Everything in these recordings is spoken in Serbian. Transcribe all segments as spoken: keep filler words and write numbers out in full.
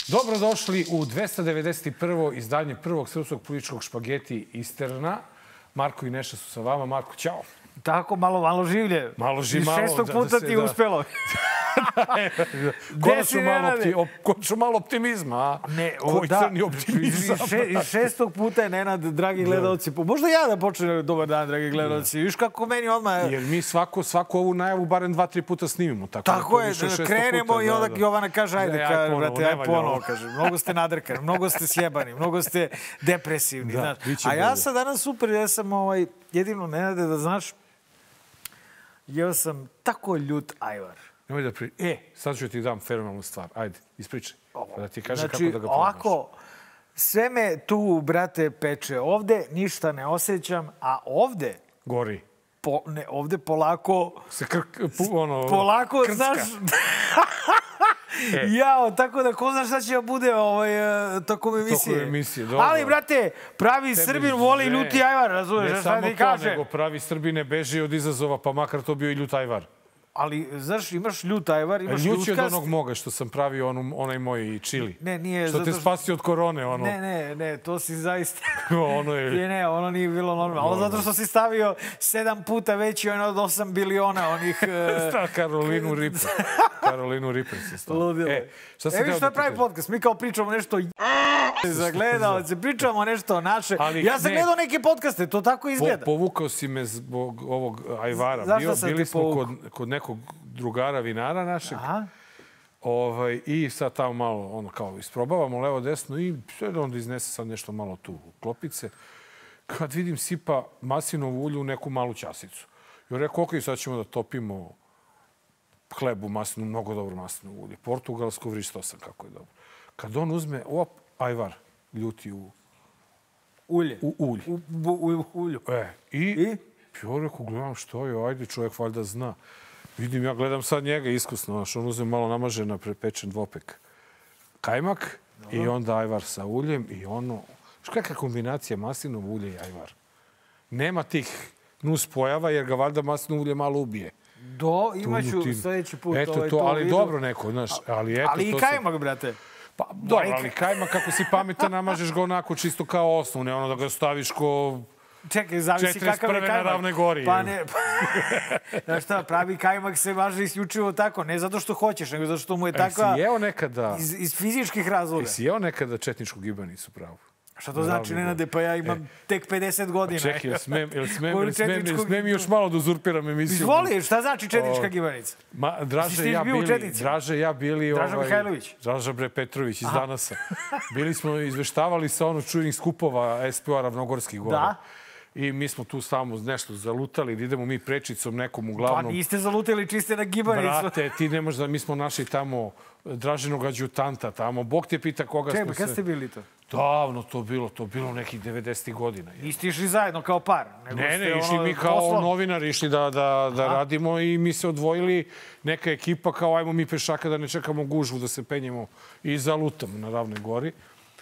Dobrodošli u dvesta devedeset prvo izdanje prvog srpskog političkog špageti Isterna. Marko i Neša su sa vama. Marko, ćao. Tako, malo, malo življe. Malo živ, I malo. šestog puta ti uspelo. Konačno malo, opti, malo optimizma, a? Ne, koji da, crni optimizam. I šestog puta je Nenad, dragi gledalci. Možda ja da počnem dobar dan, dragi gledalci. Viš kako meni odmah... Jer mi svako, svaku ovu najavu barem dva, tri puta snimimo. Tako, tako je, krenemo puta, i onda da, da. Jovana kaže, ajde, ne, kaže, brate, aj ponovo, kaže. Mnogo ste nadrkani, mnogo ste sjebani, mnogo ste depresivni. Da, a ja sam danas super, ja sam ovaj, jedino, Nenade, da znaš, jeo sam tako ljut ajvar. Nemoj da pri... E, sad ću ti dam fenomenalnu stvar. Ajde, ispričaj. Da ti kaže znači, kako da ga probaš. Ovako, sve me tu, brate, peče. Ovde ništa ne osjećam, a ovde... Gori. Po, ne, ovde polako... Se krk... Pu, ono, polako, krcka. znaš... E. Jao, tako da ko znaš šta će da bude ovaj, tokom emisije. Tokom emisije, dobro. Ali, brate, pravi Tebi Srbin voli ne. ljuti ajvar, razumiješ? Ne samo to, kaže? nego pravi Srbin ne beži od izazova, pa makar to bio i ljut ajvar. Ali, znaš, imaš ljut ajvar, imaš ljutkast... Ljuć je od onog moga što sam pravio onu, onaj moj čili. Ne, nije... Što te spasi od korone, ono. Ne, ne, ne, to si zaista... ono je... Ne, ne, ono nije bilo normalno. Ali zato što si stavio sedam puta veći on od osam biliona onih... Sta, Karolinu Ripper. Karolinu Ripper si stavio. Ludilo. E, šta Evi što je pravi podcast. Mi kao pričamo nešto za gledalce, pričamo nešto naše. Ali, ja sam gledao neke podcaste, to tako izgleda. Po, povukao si me zbog ovog ajvara. Bio, bili smo kod, kod nekog drugara vinara našeg. Aha. Ovaj, I sad tamo malo ono, kao isprobavamo levo desno i sve onda iznese sad nešto malo tu u klopice. Kad vidim sipa maslinovu ulju u neku malu ćasicu. I on rekao, ok, sad ćemo da topimo hlebu maslinu, mnogo dobro maslinovu ulje. Portugalsko, vrištao sam kako je dobro. Kad on uzme, op, ajvar ljuti u ulje. U ulje. U, u, u ulju. E, i, I? ja rekao, gledam što je, ajde, čovjek valjda zna. Vidim, ja gledam sad njega iskusno, znaš, on uzme malo namažen na prepečen dvopek kajmak Dobro. i onda ajvar sa uljem i ono... Što kakva kombinacija maslinov ulje i ajvar? Nema tih nus pojava jer ga valjda maslinovo ulje malo ubije. Do, imaću sljedeći put eto ovaj to, to ali vidu. dobro neko, znaš, ali eto... Ali i kajmak, sam... brate. Pa, dobro, ali kajmak, kako si pametan, namažeš ga onako čisto kao osnov, ne ono da ga staviš ko... Čekaj, zavisi kakav je kajmak. Na Ravnoj gori. Pa ne, pa, znaš šta, pravi kajmak se važi isključivo tako. Ne zato što hoćeš, nego zato što mu je takva... Jesi jeo nekada... Iz, iz fizičkih razloga. Jesi jeo nekada četničku gibanicu, pravo? Šta to znači, Nenade? Pa ja imam e. tek pedeset godina. Pa čekaj, jel smem, jel smem, jel smem, jel smem još malo da uzurpiram emisiju? Izvoli, šta znači četnička gibanica? Ma, Draže, ja bili, Draže, ja bili... Draža ovaj, Mihajlović? Draža Bre Petrović iz Aha. Danasa. Bili smo izveštavali sa ono čujnih skupova S P O-a Ravnogorskih gora. Da. I mi smo tu samo nešto zalutali, da idemo mi prečicom nekom uglavnom... Pa niste zalutali čiste na gibanicu. Brate, ti ne možda, mi smo našli tamo Draženog adjutanta tamo. Bog te pita koga Čekaj, smo se... Čekaj, kada ste bili to? Davno to bilo, to bilo nekih devedesetih godina. Niste išli zajedno kao par? Nego ne, ne, ono išli mi kao poslom. novinari, išli da, da, da radimo i mi se odvojili neka ekipa kao ajmo mi pešaka da ne čekamo gužvu, da se penjemo i zalutamo na Ravnoj gori.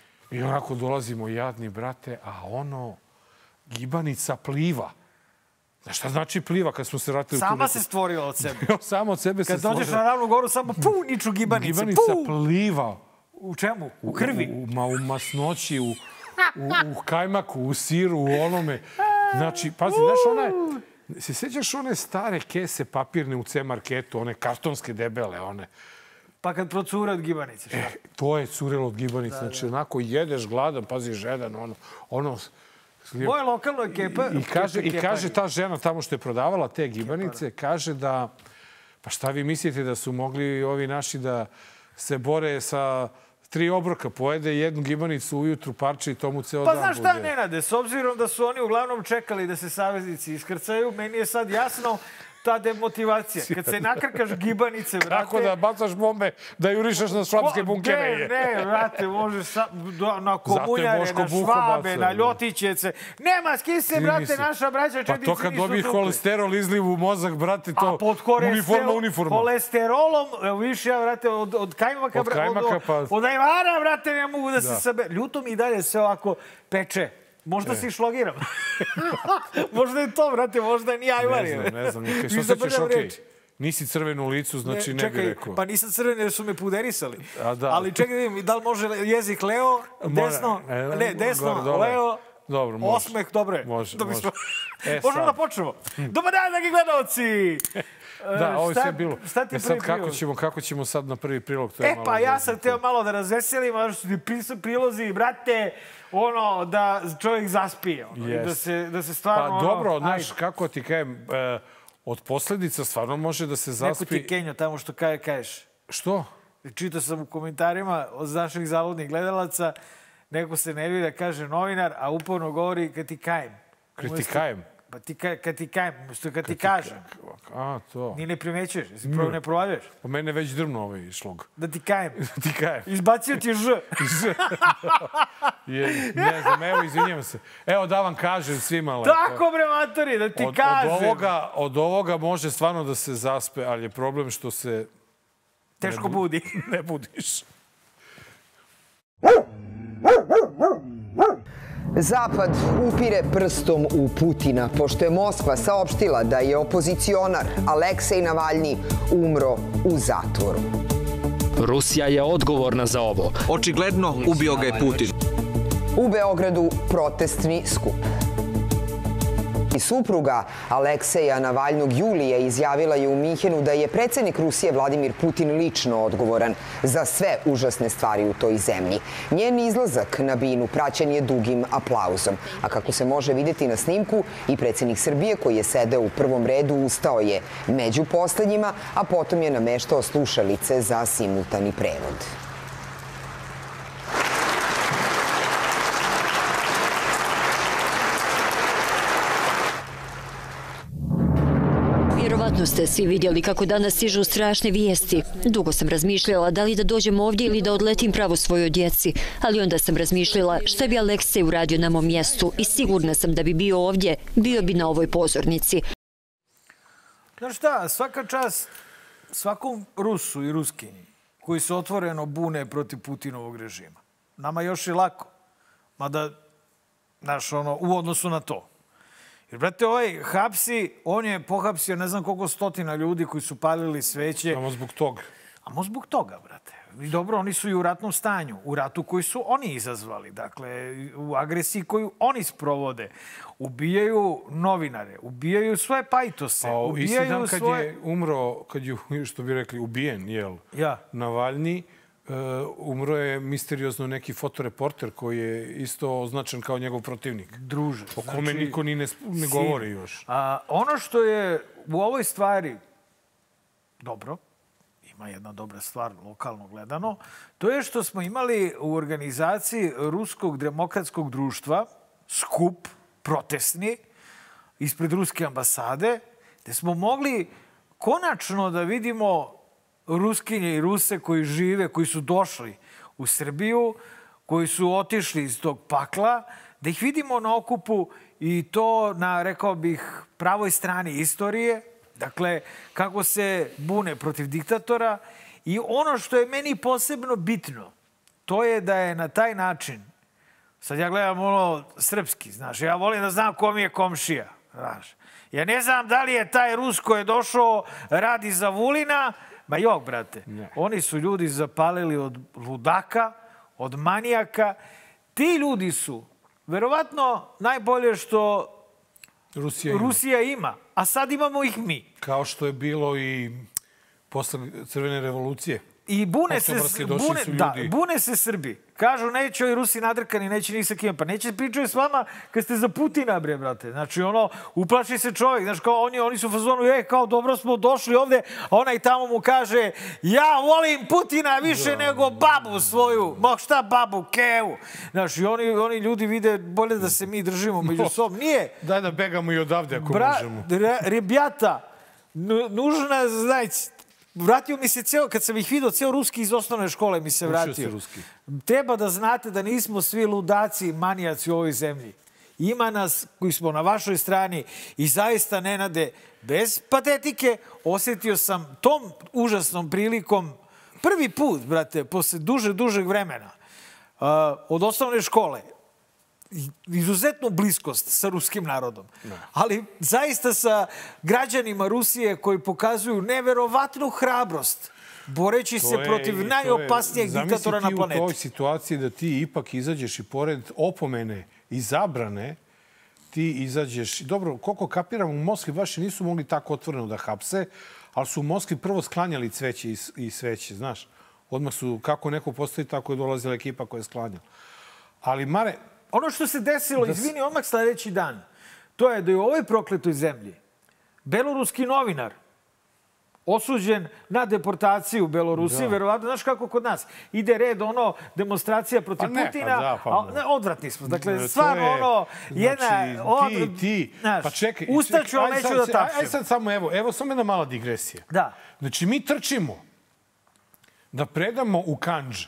I onako dolazimo jadni, brate, a ono... Gibanica pliva. Znaš šta znači pliva kad smo se vratili... Sama neku... se stvorila od sebe. Sama od sebe kad se stvorila. Kad dođeš na Ravnu goru, samo pu, niču gibanice. Gibanica pu. pliva. U čemu? U krvi? U, u, ma, u masnoći, u, u, u kajmaku, u siru, u onome. Znači, pazi, znaš, one... Se sjećaš one stare kese papirne u C-marketu, one kartonske debele, one... Pa kad procure od gibanice, šta? E, to je curelo od gibanice. Da, znači, da. onako jedeš gladan, pazi, žedan, ono... ono moje lokalno ekipa... I, i, kaže, I kaže ta žena tamo što je prodavala te gibanice, kaže da... Pa šta vi mislite da su mogli ovi naši da se bore sa tri obroka, pojede jednu gibanicu ujutru, parče i tomu ceo pa, dan bude? Pa znaš šta, bude. Nenade, s obzirom da su oni uglavnom čekali da se saveznici iskrcaju, meni je sad jasno ta demotivacija. Kad se nakrkaš gibanice, brate... Kako da bacaš bombe, da jurišaš na švabske bunkere? Ne, ne, brate, možeš sa, na komunjare, na švabe, na ljotićece. Nema, s kim se, brate, naša braća četnici nisu... Pa to kad dobiješ kolesterol, izliv u mozak, brate, to a pod uniforma, uniforma. Kolesterolom, evo više, ja, brate, od, od kajmaka, od, kajmaka, od, pa... od ajvara, brate, ne mogu da, da. se sabe... Ljuto mi i dalje sve ovako peče. Možda e. si šlogiram. Možda je to, brate, možda nije ajvar. Ne znam, ne znam. Što sećaš, okej. Nisi crven u licu, znači ne, ne bi rekao. Pa nisam crven jer su me puderisali. A, da. Ali čekaj da vidim, da li može jezik leo, desno, Mora, ne, desno, gore, dole. leo, Dobro, može. osmeh, dobro je. Može, da može. Smo... E, Možemo da počnemo. Dobar dan, dragi gledalci! Da, ovo je šta, sve bilo. Šta ti e je sad, prvi kako prilog? ćemo, kako ćemo sad na prvi prilog? To je e, malo pa ja zezno. sam teo malo da razveselim, ali što ti pisu prilozi, brate, ono, da čovjek zaspije. Ono, yes. I da se, da se stvarno... Pa ono, dobro, znaš, kako ti kajem, e, od posljedica stvarno može da se zaspi... Neko ti Kenjo tamo što kaje, kaješ. Što? Čitao sam u komentarima od naših zaludnih gledalaca, neko se nervira, kaže novinar, a uporno govori kad ti kajem. Kad ti kajem? Pa ti ka, kad ti kajem, umjesto kad ti kažem. A, to. Ni ne primećuješ, jesi prvo ne provaljaš. Po mene već drvno ovaj šlog. Da ti kajem. Da ti kajem. Izbacio ti ž. Ž. Je, ne znam, evo, izvinjam se. Evo da vam kažem svima lepo. Tako, bre, matori, da ti od, kažem. Od ovoga, od ovoga može stvarno da se zaspe, ali je problem što se... Teško budi. Ne budiš. Zapad upire prstom u Putina, pošto je Moskva saopštila da je opozicionar Aleksej Navalni umro u zatvoru. Rusija je odgovorna za ovo. Očigledno ubio ga je Putin. U Beogradu protestni skup. I supruga Alekseja Navalnog Julije izjavila je u Minhenu da je predsjednik Rusije Vladimir Putin lično odgovoran za sve užasne stvari u toj zemlji. Njen izlazak na binu praćen je dugim aplauzom. A kako se može vidjeti na snimku, i predsjednik Srbije koji je sedeo u prvom redu ustao je među poslednjima, a potom je nameštao slušalice za simultani prevod. Vjerovatno ste svi vidjeli kako danas stižu strašne vijesti. Dugo sam razmišljala da li da dođem ovdje ili da odletim pravo svojoj djeci, ali onda sam razmišljala šta bi Aleksej uradio na mom mjestu i sigurna sam da bi bio ovdje, bio bi na ovoj pozornici. Znaš šta, svaka čast svakom Rusu i Ruskinji koji se otvoreno bune protiv Putinovog režima. Nama još je lako, mada, znaš, ono, u odnosu na to. Jer, brate, ovaj hapsi, on je pohapsio ne znam koliko stotina ljudi koji su palili sveće. Samo zbog toga. Amo zbog toga, brate. I dobro, oni su i u ratnom stanju. U ratu koji su oni izazvali. Dakle, u agresiji koju oni sprovode. Ubijaju novinare, ubijaju svoje pajtose. Pa, ubijaju isti dan kad svoje... je umro, kad je, što bi rekli, ubijen, jel? Ja. Navalni, Uh, umro je misteriozno neki fotoreporter koji je isto označen kao njegov protivnik. Druže. O kome znači, niko ni ne, ne govori još. A, ono što je u ovoj stvari dobro, ima jedna dobra stvar lokalno gledano, to je što smo imali u organizaciji Ruskog demokratskog društva skup protestni ispred Ruske ambasade, gde smo mogli konačno da vidimo Ruskinje i Ruse koji žive, koji su došli u Srbiju, koji su otišli iz tog pakla, da ih vidimo na okupu i to na, rekao bih, pravoj strani istorije. Dakle, kako se bune protiv diktatora. I ono što je meni posebno bitno, to je da je na taj način, sad ja gledam ono srpski, znaš, ja volim da znam ko mi je komšija, znaš. Ja ne znam da li je taj Rus koji je došao radi za Vulina. Ma jok, brate, ne. Oni su ljudi zapalili od ludaka, od manijaka. Ti ljudi su, verovatno, najbolje što Rusija ima. Rusija ima, a sad imamo ih mi. Kao što je bilo i posle Crvene revolucije. I bune se, bune, da, bune se Srbi. Kažu, neće ovi Rusi nadrkani, neće ni sa kim. Pa neće pričaju s vama kad ste za Putina, bre, brate. Znači, ono, uplaši se čovjek. Znači, kao oni, oni su u fazonu, je, kao dobro smo došli ovde, a onaj tamo mu kaže, ja volim Putina više da, nego babu svoju. Ma šta babu, kevu. Znači, oni, oni ljudi vide bolje da se mi držimo među sobom. Nije. Daj da begamo i odavde ako Bra, možemo. Re, rebjata, nužna, znači, vratio mi se cijelo, kad sam ih vidio, cijelo ruski iz osnovne škole mi se vratio. Učio se ruski. Treba da znate da nismo svi ludaci i manijaci u ovoj zemlji. Ima nas koji smo na vašoj strani i zaista, Nenade, bez patetike, osjetio sam tom užasnom prilikom prvi put, brate, posle duže, dužeg vremena, uh, od osnovne škole, izuzetnu bliskost sa ruskim narodom. Ali zaista sa građanima Rusije koji pokazuju neverovatnu hrabrost boreći se protiv najopasnijeg diktatora na planeti. Zamisli ti u toj situaciji da ti ipak izađeš i pored opomene i zabrane, ti izađeš... Dobro, koliko kapiram, u Moskvi baš i nisu mogli tako otvoreno da hapse, ali su u Moskvi prvo sklanjali cveće i sveće, znaš. Odmah su, kako neko postoji, tako je dolazila ekipa koja je sklanjala. Ali, Mare... Ono što se desilo, izvini, odmah sljedeći dan, to je da je u ovoj prokletoj zemlji beloruski novinar osuđen na deportaciju u Belorusiji, verovatno, znaš kako kod nas, ide red, ono, demonstracija protiv Putina, odvratni smo. Dakle, stvarno, ono, jedna... Ti, ti, pa čekaj... Ustaću, ali neću da tapšem. Ajde sad samo, evo, evo samo jedna mala digresija. Da. Znači, mi trčimo da predamo u Kandž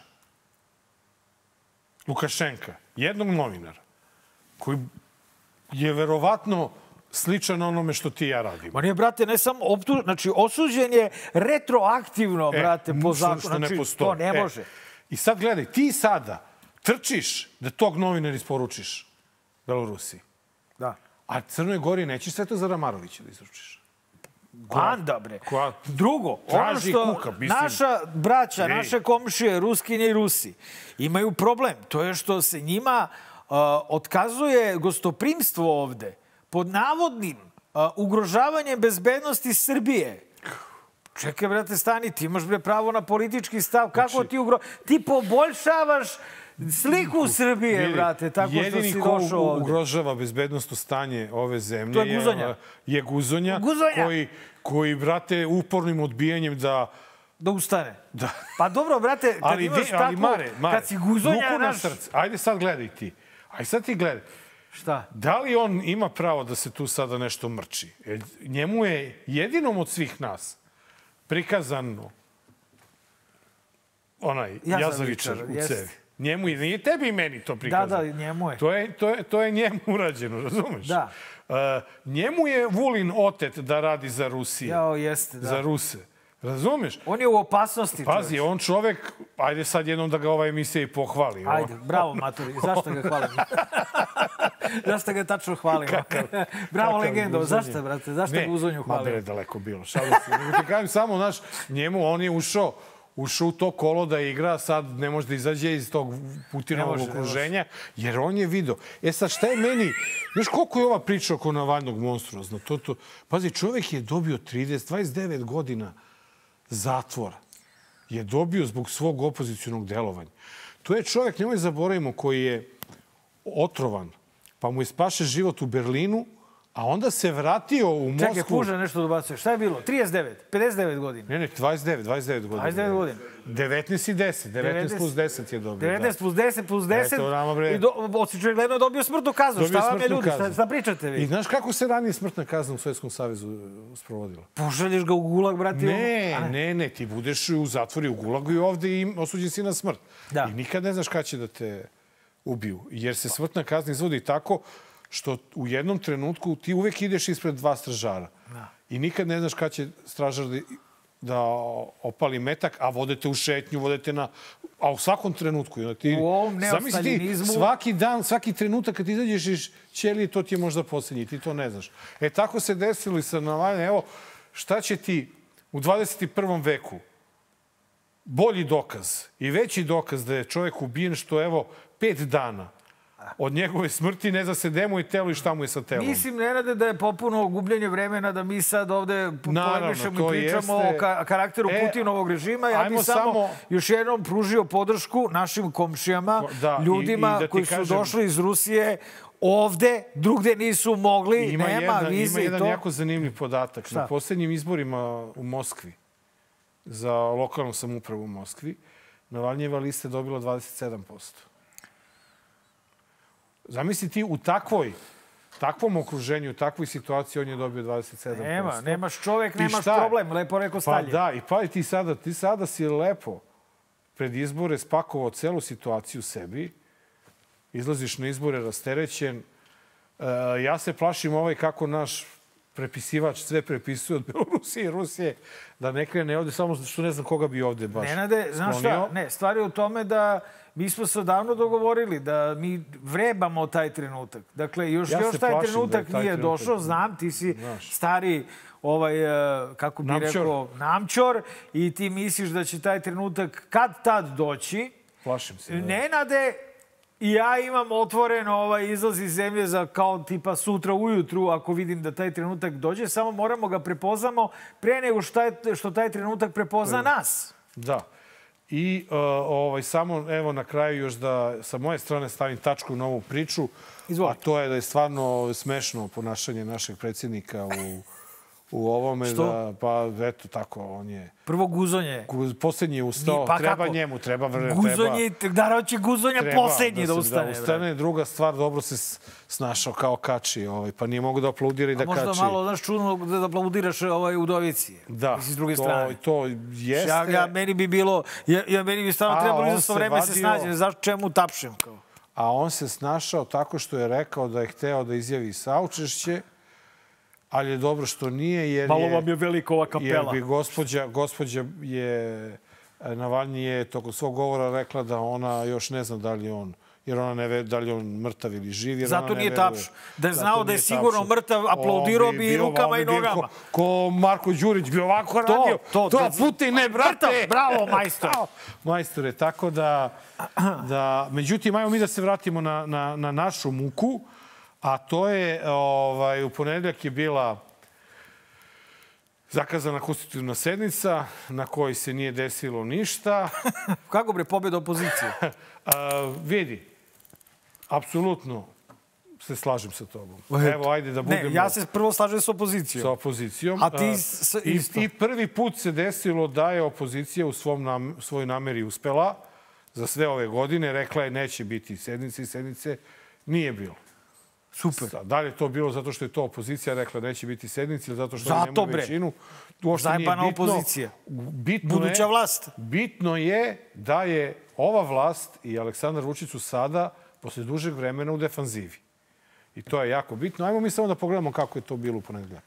Lukašenka, jednog novinara, koji je verovatno sličan onome što ti i ja radimo. Ma nije, brate, ne samo optuž... Znači, osuđen je retroaktivno, brate, po zakonu. Što ne znači, postoji. To ne može. I sad gledaj, ti sada trčiš da tog novinara isporučiš Belorusiji. Da. A Crnoj Gori nećeš Svetozara Marovića da izručiš. Banda, bre. Koja Drugo, ono što kuka, mislim, naša braća, ej. naše komšije, Ruskinje i Rusi, imaju problem. To je što se njima uh, otkazuje gostoprimstvo ovde pod navodnim uh, ugrožavanjem bezbednosti Srbije. Čekaj, brate, stani, ti imaš bre pravo na politički stav. Kako znači, ti ugro... Ti poboljšavaš sliku Srbije, vidi, brate, tako što si došao ovde. Jedini ko ugrožava bezbednostno stanje ove zemlje to je Guzonja. je Guzonja, Guzonja. Koji, koji, brate, upornim odbijanjem da... Da ustane. Da. Pa dobro, brate, kad ali, imaš ali, takvu... Mare, Mare, kad si Guzonja naš... naš... Srce. Ajde sad gledaj ti. Ajde sad ti gledaj. Šta? Da li on ima pravo da se tu sada nešto mrči? Jer njemu je jedinom od svih nas prikazano onaj Jazavičar u jest. cevi. Njemu i nije tebi i meni to prikazano. Da, da, njemu je. To je, to je, to je njemu urađeno, razumeš? Da. Uh, njemu je Vulin otet da radi za Rusiju. Jao, jeste, da. Za Ruse. Razumeš? On je u opasnosti. Pazi, čovječ. on čovek, ajde sad jednom da ga ova emisija i pohvali. Ajde, bravo, Maturi. Zašto ga hvalim? Zašto ga tačno hvalimo? Kakav, bravo, kakav legendo. Zašto, brate? Zašto ne, ga Guzonju hvalim? Ma bre, daleko bilo. Šalim se. Nego ti kažem samo, znaš, njemu on je ušao ušao u to kolo da igra, sad ne može da izađe iz tog Putinovog može, okruženja, jer on je video. E sad, šta je meni... Znaš, koliko je ova priča oko Navalnog monstruozna? To, to... Pazi, čovjek je dobio trideset, dvadeset devet godina zatvora. Je dobio zbog svog opozicionog delovanja. To je čovjek, nemoj zaboravimo, koji je otrovan, pa mu je spašen život u Berlinu, a onda se vratio u Moskvu... Čekaj, puža nešto dobacuje. Šta je bilo? trideset devet, pedeset devet godina? Ne, ne, dvadeset devet, dvadeset devet godina. dvadeset devet godina. devetnaest i deset. devetnaest plus deset je dobio. devetnaest plus deset plus deset. Eto, nama bre. I do, očigledno je dobio smrtnu kaznu. Šta vam je ljudi? Šta, šta pričate vi? I znaš kako se ranije smrtna kazna u Sovjetskom savezu sprovodila? Pošalješ ga u gulag, brati? Ne, ono... ne, ne. Ti budeš u zatvoru u gulagu i ovde i osuđen si na smrt. Da. I nikad ne znaš kada će da te ubiju. Jer se smrtna kazna izvodi tako što u jednom trenutku ti uvek ideš ispred dva stražara. Da. I nikad ne znaš kada će stražar da, da opali metak, a vodete u šetnju, vodete na... A u svakom trenutku. Ti, u ovom neostaljinizmu... Svaki dan, svaki trenutak kad izađeš iz ćelije, to ti je možda posljednji. Ti to ne znaš. E, tako se desilo i sa Navalnim. Evo, šta će ti u dvadeset prvom veku bolji dokaz i veći dokaz da je čovjek ubijen što, evo, pet dana od njegove smrti ne zna se gde mu je telo i šta mu je sa telom. Mislim, Nenade, da je popuno gubljenje vremena da mi sad ovde polemišemo i pričamo jeste... o ka karakteru e, Putinovog režima. Ja bih samo, samo još jednom pružio podršku našim komšijama, da, ljudima i, i da koji kažem... su došli iz Rusije ovde, drugde nisu mogli, ima nema jedna, vize i to. Ima jedan jako zanimljiv podatak. Šta? Na posljednjim izborima u Moskvi, za lokalnu samoupravu u Moskvi, Navalnjeva lista je dobila dvadeset sedam posto. Zamisli ti u takvoj, takvom okruženju, u takvoj situaciji on je dobio dvadeset sedam posto. Nema, nemaš čovjek, nemaš problem, lepo rekao Stalin. Pa da, i pa ti sada, ti sada si lepo pred izbore spakovao celu situaciju sebi, izlaziš na izbore rasterećen. E, ja se plašim ovaj kako naš prepisivač sve prepisuje od Belorusije i Rusije, da ne krene ovde, samo što ne znam koga bi ovde baš Nenade, znaš šta, ne, stvar je u tome da mi smo se odavno dogovorili da mi vrebamo taj trenutak. Dakle, još, Ja još se taj plašim trenutak da je taj nije trenutak- došao. Znam, ti si Znaš. stari, ovaj, eh, kako bi Namćor. rekao, namćor i ti misliš da će taj trenutak kad tad doći. Plašim se. Da. Nenade, i ja imam otvoren ovaj izlaz iz zemlje za kao tipa sutra ujutru ako vidim da taj trenutak dođe. Samo moramo ga prepoznamo pre nego što taj, što taj trenutak prepozna nas. Da. I uh, ovaj, samo evo na kraju još da sa moje strane stavim tačku na ovu priču. Izvoli. A to je da je stvarno smešno ponašanje našeg predsjednika u, u ovome. Što? Da, pa eto tako, on je... Prvo guzonje. Gu- Posljednji je ustao, Ni- pa treba kako? njemu, treba... vreme, Guzonje, da će guzonja treba, posljednji da, se- ustane. Da brate. ustane. Druga stvar, dobro se s- snašao kao kači, ovaj, pa nije mogu da aplaudira i da A možda kači. malo, znaš, čudno da aplaudiraš ovaj udovici. Da, Mislim, s druge to, strane. to jeste... Ja, ja, meni bi bilo, ja, ja meni bi stvarno A, trebalo on izasto se vreme se vadio- snađe. Zašto čemu tapšem? Kao? A on se snašao tako što je rekao da je hteo da izjavi saučešće, ali je dobro što nije, jer Malo je... vam je velika ova Jer kapela. bi gospođa, gospođa je... Navalnji je tokom svog govora rekla da ona još ne zna da li je on... Jer ona ne ve da li je on mrtav ili živ. Jer Zato ona ne nije veruje. tapš. Da je Zato znao da je nije sigurno tapšao. mrtav, aplaudirao On bi i bio- rukama on i bi bio nogama. Ko, ko Marko Đurić bi ovako To, radio. to, to da- Putin, ne, brate! Mrtav, bravo, majstor. Bravo, majstore, tako da... da međutim, ajmo mi da se vratimo na, na, na našu muku, a to je, ovaj, u ponedeljak je bila zakazana konstitutivna sednica na kojoj se nije desilo ništa. Kako bre, pobjeda opozicije? A, vidi, apsolutno se slažem sa tobom. Evo, ajde da budemo Ne, ja se prvo slažem s opozicijom. sa opozicijom. A ti A, s- i, isto. I prvi put se desilo da je opozicija u svom nam, svojoj nameri uspela za sve ove godine. Rekla je neće biti sednice i sednice. Nije bilo. Super. Sad, da li je to bilo zato što je to opozicija rekla neće biti sednice ili zato što Zato, nemaju bre. većinu? Uopšte nije Zajebana bitno. opozicija. Bitno Buduća je, vlast. Bitno je da je ova vlast i Aleksandar Vučić su sada, posle dužeg vremena, u defanzivi. I to je jako bitno. Ajmo mi samo da pogledamo kako je to bilo u ponedeljak.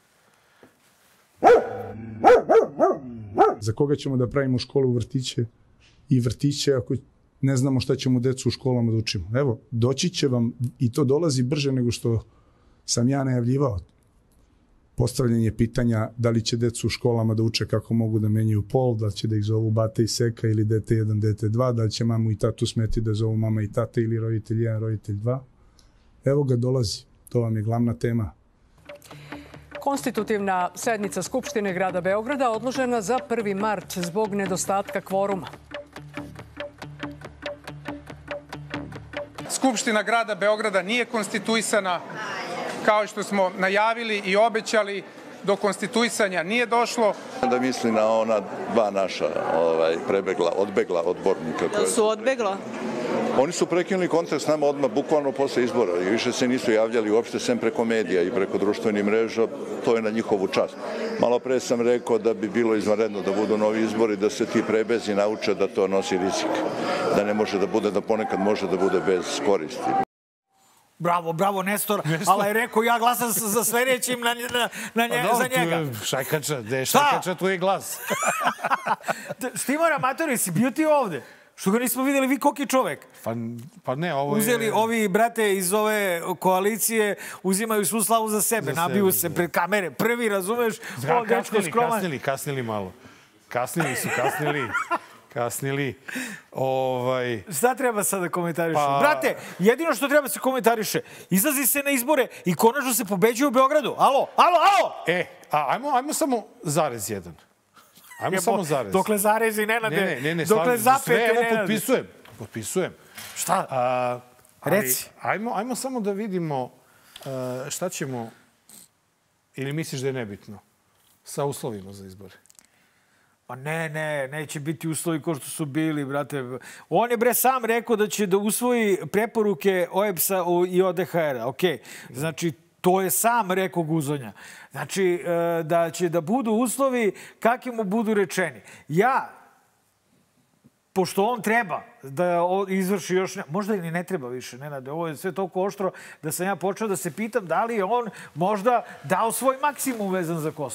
Za koga ćemo da pravimo školu, vrtiće i vrtiće ako ne znamo šta ćemo decu u školama da učimo. Evo, doći će vam i to dolazi brže nego što sam ja najavljivao. Postavljanje pitanja da li će decu u školama da uče kako mogu da menjaju pol, da li će da ih zovu bata i seka ili dete jedan, dete dva, da li će mamu i tatu smeti da zovu mama i tata ili roditelj jedan, roditelj dva. Evo ga dolazi. To vam je glavna tema. Konstitutivna sednica Skupštine grada Beograda odložena za prvi mart zbog nedostatka kvoruma. Skupština grada Beograda nije konstituisana, kao što smo najavili i obećali, do konstituisanja nije došlo. Da misli na ona dva naša ovaj, prebegla, odbegla odbornika. Da su odbegla? Oni su prekinuli kontakt s nama odmah, bukvalno posle izbora i više se nisu javljali uopšte, sem preko medija i preko društvenih mreža. To je na njihovu čast. Malo pre sam rekao da bi bilo izvanredno da budu novi izbori, da se ti prebezi nauče da to nosi rizik. Da ne može da bude, da ponekad može da bude bez koristi. Bravo, bravo, Nestor. Ali je rekao, ja glasam za za sljedećim na, na, na nje, Pa za dobro, njega. tu je Šajkača, gde je Šta? Šajkača, tu je glas. Štimar Amatori, si bio ti ovde? Što ga nismo vidjeli, vi koliki čovek? Pa, pa ne, ovo je... Uzeli ovi brate iz ove koalicije, uzimaju svu slavu za sebe, Za nabiju sebe, se da. pred kamere. Prvi, razumeš? Da, O, dečko kasnili, skroman. kasnili, kasnili malo. Kasnili su, kasnili. Kasnili. Ovaj... Šta treba sad da komentariše? Pa- Brate, jedino što treba se komentariše, izlazi se na izbore i konačno se pobeđuje u Beogradu. Alo, alo, alo! E, a, ajmo, ajmo samo zarez jedan. Ajmo Je, samo po- zarez. Dokle zarezi, Nenade. Ne, ne, ne, ne, dokle stvarno, sve, zapete, evo, Nenade. potpisujem. Potpisujem. Šta? A, ali, Reci. Ajmo, ajmo samo da vidimo a, šta ćemo, ili misliš da je nebitno, sa uslovima za izbore. Pa ne, ne, neće biti uslovi kao što su bili, brate. On je, bre, sam rekao da će da usvoji preporuke O E B S-a i O D H R-a. Okej. Znači, to je sam rekao Guzonja. Znači, e, da će da budu uslovi kakvi mu budu rečeni. Ja, pošto on treba da o- izvrši još... Ne, možda i ni ne treba više, Nenade. Ovo je sve toliko oštro da sam ja počeo da se pitam da li je on možda dao svoj maksimum vezan za Kosovo.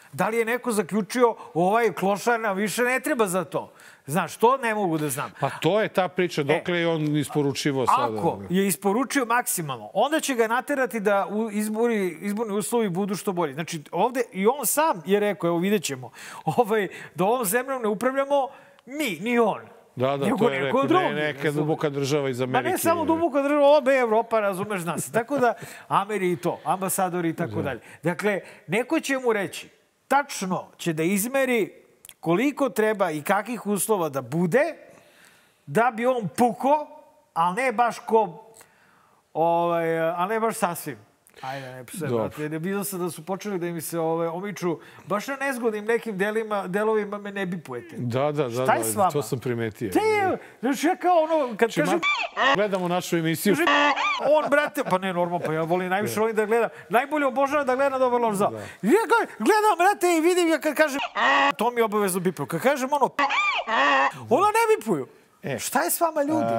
Da li je neko zaključio ovaj klošar nam više ne treba za to? Znaš, to ne mogu da znam. Pa to je ta priča, dokle je on isporučivo sada. Ako je isporučio maksimalno, onda će ga naterati da izbori, izborni uslovi budu što bolji. Znači, ovde i on sam je rekao, evo vidjet ćemo, ovaj, da ovom zemljom ne upravljamo mi, ni on. Da, da, to je rekao, ne, neka duboka država iz Amerike. Pa ne samo duboka država, obe Evropa, razumeš nas. Tako da, Ameri i to, ambasadori i tako dalje. Dakle, neko će mu reći, tačno će da izmeri koliko treba i kakvih uslova da bude, da bi on puko, ali ne baš ko, ovaj, ali ne baš sasvim. Ajde, ne pse, brate. Ne vidio sam da su počeli da im se ove, omiču baš na nezgodnim nekim delima, delovima me ne bipujete. Da, da, da, da, to sam primetio. Te, znači ja kao ono, kad Či kažem... Gledamo našu emisiju. On, brate, pa ne, normalno, pa ja volim najviše volim da gledam. Najbolje obožavam da gledam Dobar loš zao. Ja gledam, brate, i vidim ja kad kažem to mi obavezno bipuju. Kad kažem ono ono ne bipuju. Šta je s vama, ljudi?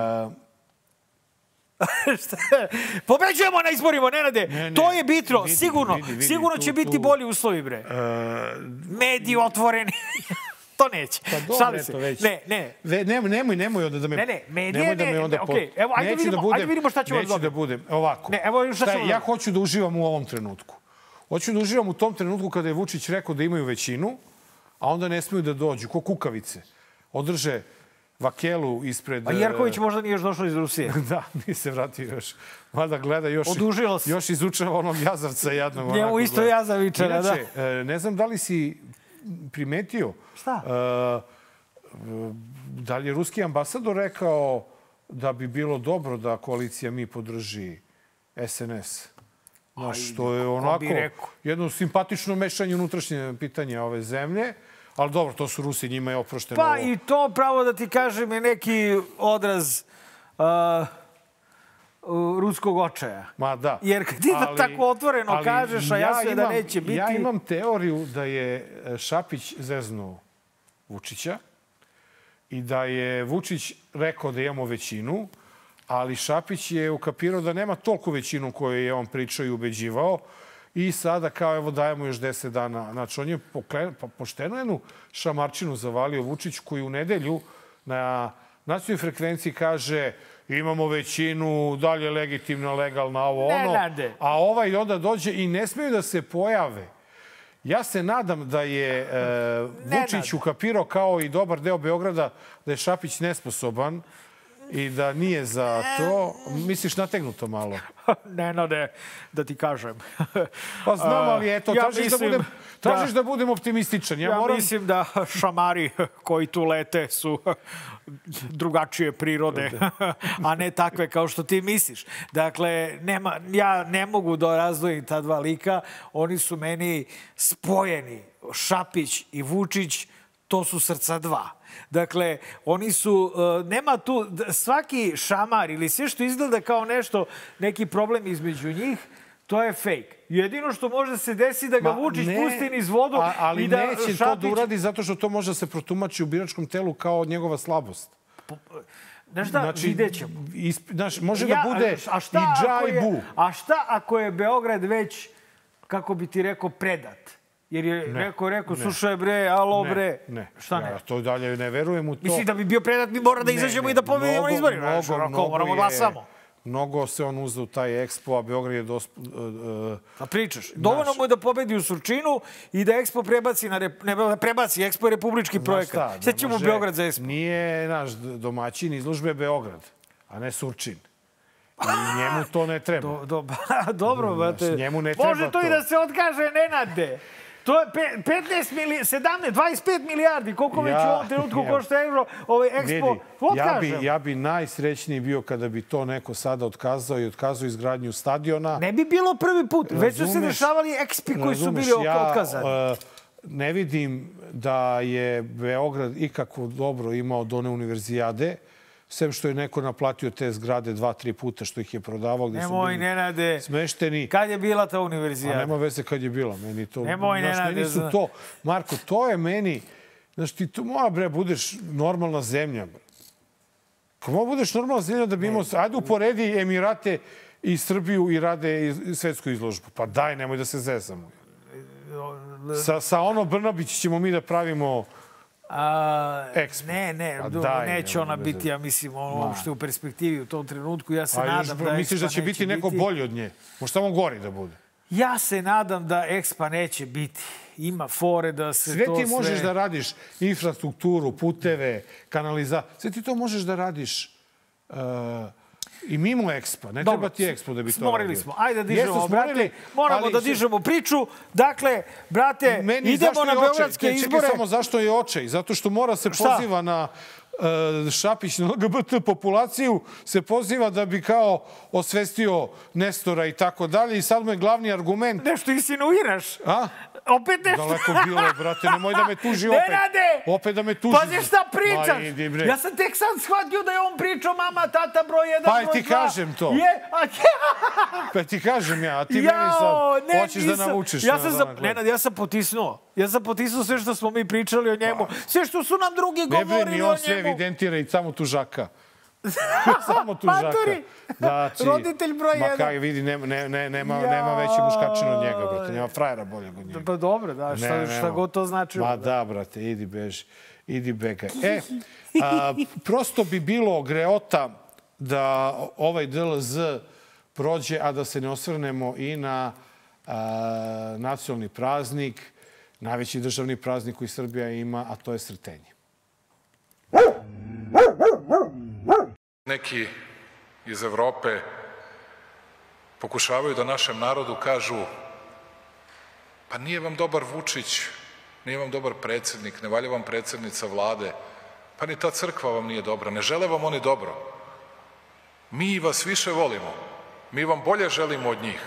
Pobeđujemo na izborima, Nenade. Ne, ne, to je bitno, vidi, sigurno. Vidi, vidi, sigurno tu, će biti tu. Bolji uslovi, bre. Uh, Mediji otvoreni. To neće. Pa dobro, eto već. Ne, ne. Ve, ne, nemoj, nemoj onda da me... Ne, ne, medije, nemoj da me onda ne, okej. Okay. Evo, ajde vidimo, da budem, ajde vidimo šta ćemo dobiti. Neću da budem, ovako. Ne, evo šta ćemo Ja hoću da uživam u ovom trenutku. Hoću da uživam u tom trenutku kada je Vučić rekao da imaju većinu, a onda ne smiju da dođu, ko kukavice. Održe vakelu ispred... A Jerković možda nije još došao iz Rusije. Da, nije se vratio još. Mada gleda još... Odužilo se. Još izučava onog jazavca jednog. Njemu isto jazavičara, da. Inače, ne znam da li si primetio... Šta? Da li je ruski ambasador rekao da bi bilo dobro da koalicija Mi podrži S N S? Znaš, to je onako jedno simpatično mešanje unutrašnje pitanja ove zemlje. Ali dobro, to su Rusi, njima je oprošteno. Pa i to, pravo da ti kažem, je neki odraz uh, ruskog očaja. Ma da. Jer kad ti da tako otvoreno kažeš, a jasno je da neće biti... Ja imam teoriju da je Šapić zeznuo Vučića i da je Vučić rekao da imamo većinu, ali Šapić je ukapirao da nema toliko većinu koju je on pričao i ubeđivao. I sada kao evo dajemo još deset dana. Znači on je pošteno jednu šamarčinu zavalio Vučić koji u nedelju na nacionalnoj frekvenciji kaže imamo većinu, da li je legitimno, legalno, ovo ono. A ovaj onda dođe i ne smeju da se pojave. Ja se nadam da je e, Vučić ukapirao kao i dobar deo Beograda da je Šapić nesposoban i da nije za to. Misliš nategnuto malo? Nenade, da ti kažem. Pa znam, ali eto, ja tražiš, da budem, tražiš da, da budem optimističan. Ja, ja moram... mislim da šamari koji tu lete su drugačije prirode, a ne takve kao što ti misliš. Dakle, nema, ja ne mogu da razdvojim ta dva lika. Oni su meni spojeni. Šapić i Vučić, to su srca dva. Dakle, oni su, nema tu, svaki šamar ili sve što izgleda kao nešto, neki problem između njih, to je fake. Jedino što može se desi da ga Vučić pusti niz vodu a, ali i da neće Šapić... to da uradi zato što to može se protumači u biračkom telu kao njegova slabost. Znaš šta, znači, vidjet ćemo. Isp, znaš, može ja, da bude a šta i džaj je, bu. A šta ako je Beograd već, kako bi ti rekao, predat? Jer je ne, neko rekao, slušaj bre, alo bre. Ne, ne. Šta ne? Ja to dalje ne verujem u to. Mislim da bi bio predat, mi mora da izađemo ne, i da pobedimo na izborima. Mnogo, mnogo, mnogo moramo glasamo. Mnogo se on uzeo u taj Expo, a Beograd je dosp... Uh, a pričaš. Dovoljno mu je da pobedi u Surčinu i da Expo prebaci na... Rep... Ne, prebaci, Expo je republički projekat. Sve ćemo u Beograd za Expo. Nije naš domaćin izložbe Beograd, a ne Surčin. I njemu to ne treba. Do, do, dobro, brate. Njemu ne treba to. Može to i da se odkaže, Nenade. To je petnaest milijardi, sedamnaest, dvadeset pet milijardi. Koliko već u ovom trenutku košta euro, ovaj Expo, otkažem. Ja bi, ja bi najsrećniji bio kada bi to neko sada otkazao i otkazao izgradnju stadiona. Ne bi bilo prvi put. Već su se dešavali Expi koji su bili otkazani. Ja ne vidim da je Beograd ikako dobro imao do one univerzijade. Sem što je neko naplatio te zgrade dva, tri puta što ih je prodavao. Gde Nemoj, su Nenade. Smešteni. Kad je bila ta univerzijada? A nema veze kad je bila. Meni to, Nemoj, znaš, Nenade. Meni su to, Marko, to je meni... Znaš, ti tu mora, bre, budeš normalna zemlja. Kako mora budeš normalna zemlja da bi imao... Ajde uporedi Emirate i Srbiju i rade svetsku izložbu. Pa daj, nemoj da se zezamo. Sa, sa ono Brnabić ćemo mi da pravimo A, Expo. ne, ne, A dobro, daj, neće ne, ona ne, biti, ja mislim, ono uopšte u perspektivi u tom trenutku. Ja se A nadam još, da misliš Expa da će biti neko bolji od nje? Možda samo gori da bude? Ja se nadam da Expa neće biti. Ima fore da se sve to sve... Sve ti možeš da radiš infrastrukturu, puteve, kanaliza... Sve ti to možeš da radiš uh, i mimo Expa. Ne Dobro, treba ti Expo da bi to smorili radio. smo. Ajde da dižemo, Jeste, brate. smorili, Moramo ali da se- dižemo priču. Dakle, brate, Meni, idemo zašto na je očaj? beogradske Čekaj, izbore. samo zašto je očaj? Zato što mora se Šta? poziva na uh, Šapić, na L G B T populaciju, se poziva da bi kao osvestio Nestora i tako dalje. I sad mu je glavni argument... Nešto insinuiraš. A? Opet nešto. Daleko bilo, brate, nemoj da me tuži opet. Nenade! Opet da me tuži. Pazi šta pričaš. Ma, idi, bre. Ja sam tek sad shvatio da je on pričao mama, tata, broj jedan, Pa, broj ti dva. kažem to. Je, a Pa ti kažem ja, a ti Jao, meni sad ne, hoćeš da nisam. naučiš. Ja na- sam, na- za, na- Nenad, ja sam potisnuo. Ja sam potisnuo sve što smo mi pričali o njemu. Sve što su nam drugi Ne brini, govorili o on sve njemu. evidentira i samo tužaka. Samo tužaka. Maturi. Znači, Roditelj broj ma jedan. kaj, vidi, nema, ne, ne, nema, Jao. nema veći muškačin od njega, brate. Nema frajera boljeg od njega. Pa dobro, da, šta, Ne, šta nema. god to značilo. Ma da, brate, idi beži. Idi begaj. E, a, prosto bi bilo greota da ovaj D L Z prođe, a da se ne osvrnemo i na a, nacionalni praznik, najveći državni praznik koji Srbija ima, a to je Sretenje. Neki iz Evrope pokušavaju da našem narodu kažu pa nije vam dobar Vučić, nije vam dobar predsjednik, ne valja vam predsjednica vlade, pa ni ta crkva vam nije dobra, ne žele vam oni dobro. Mi vas više volimo, mi vam bolje želimo od njih.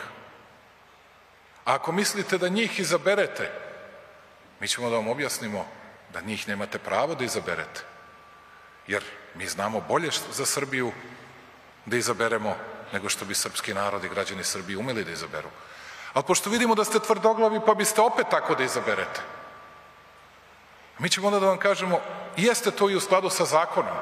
A ako mislite da njih izaberete, mi ćemo da vam objasnimo da njih nemate pravo da izaberete. Jer mi znamo bolje za Srbiju da izaberemo nego što bi srpski narod i građani Srbije umeli da izaberu. Ali pošto vidimo da ste tvrdoglavi, pa biste opet tako da izaberete. Mi ćemo onda da vam kažemo, jeste to i u skladu sa zakonom,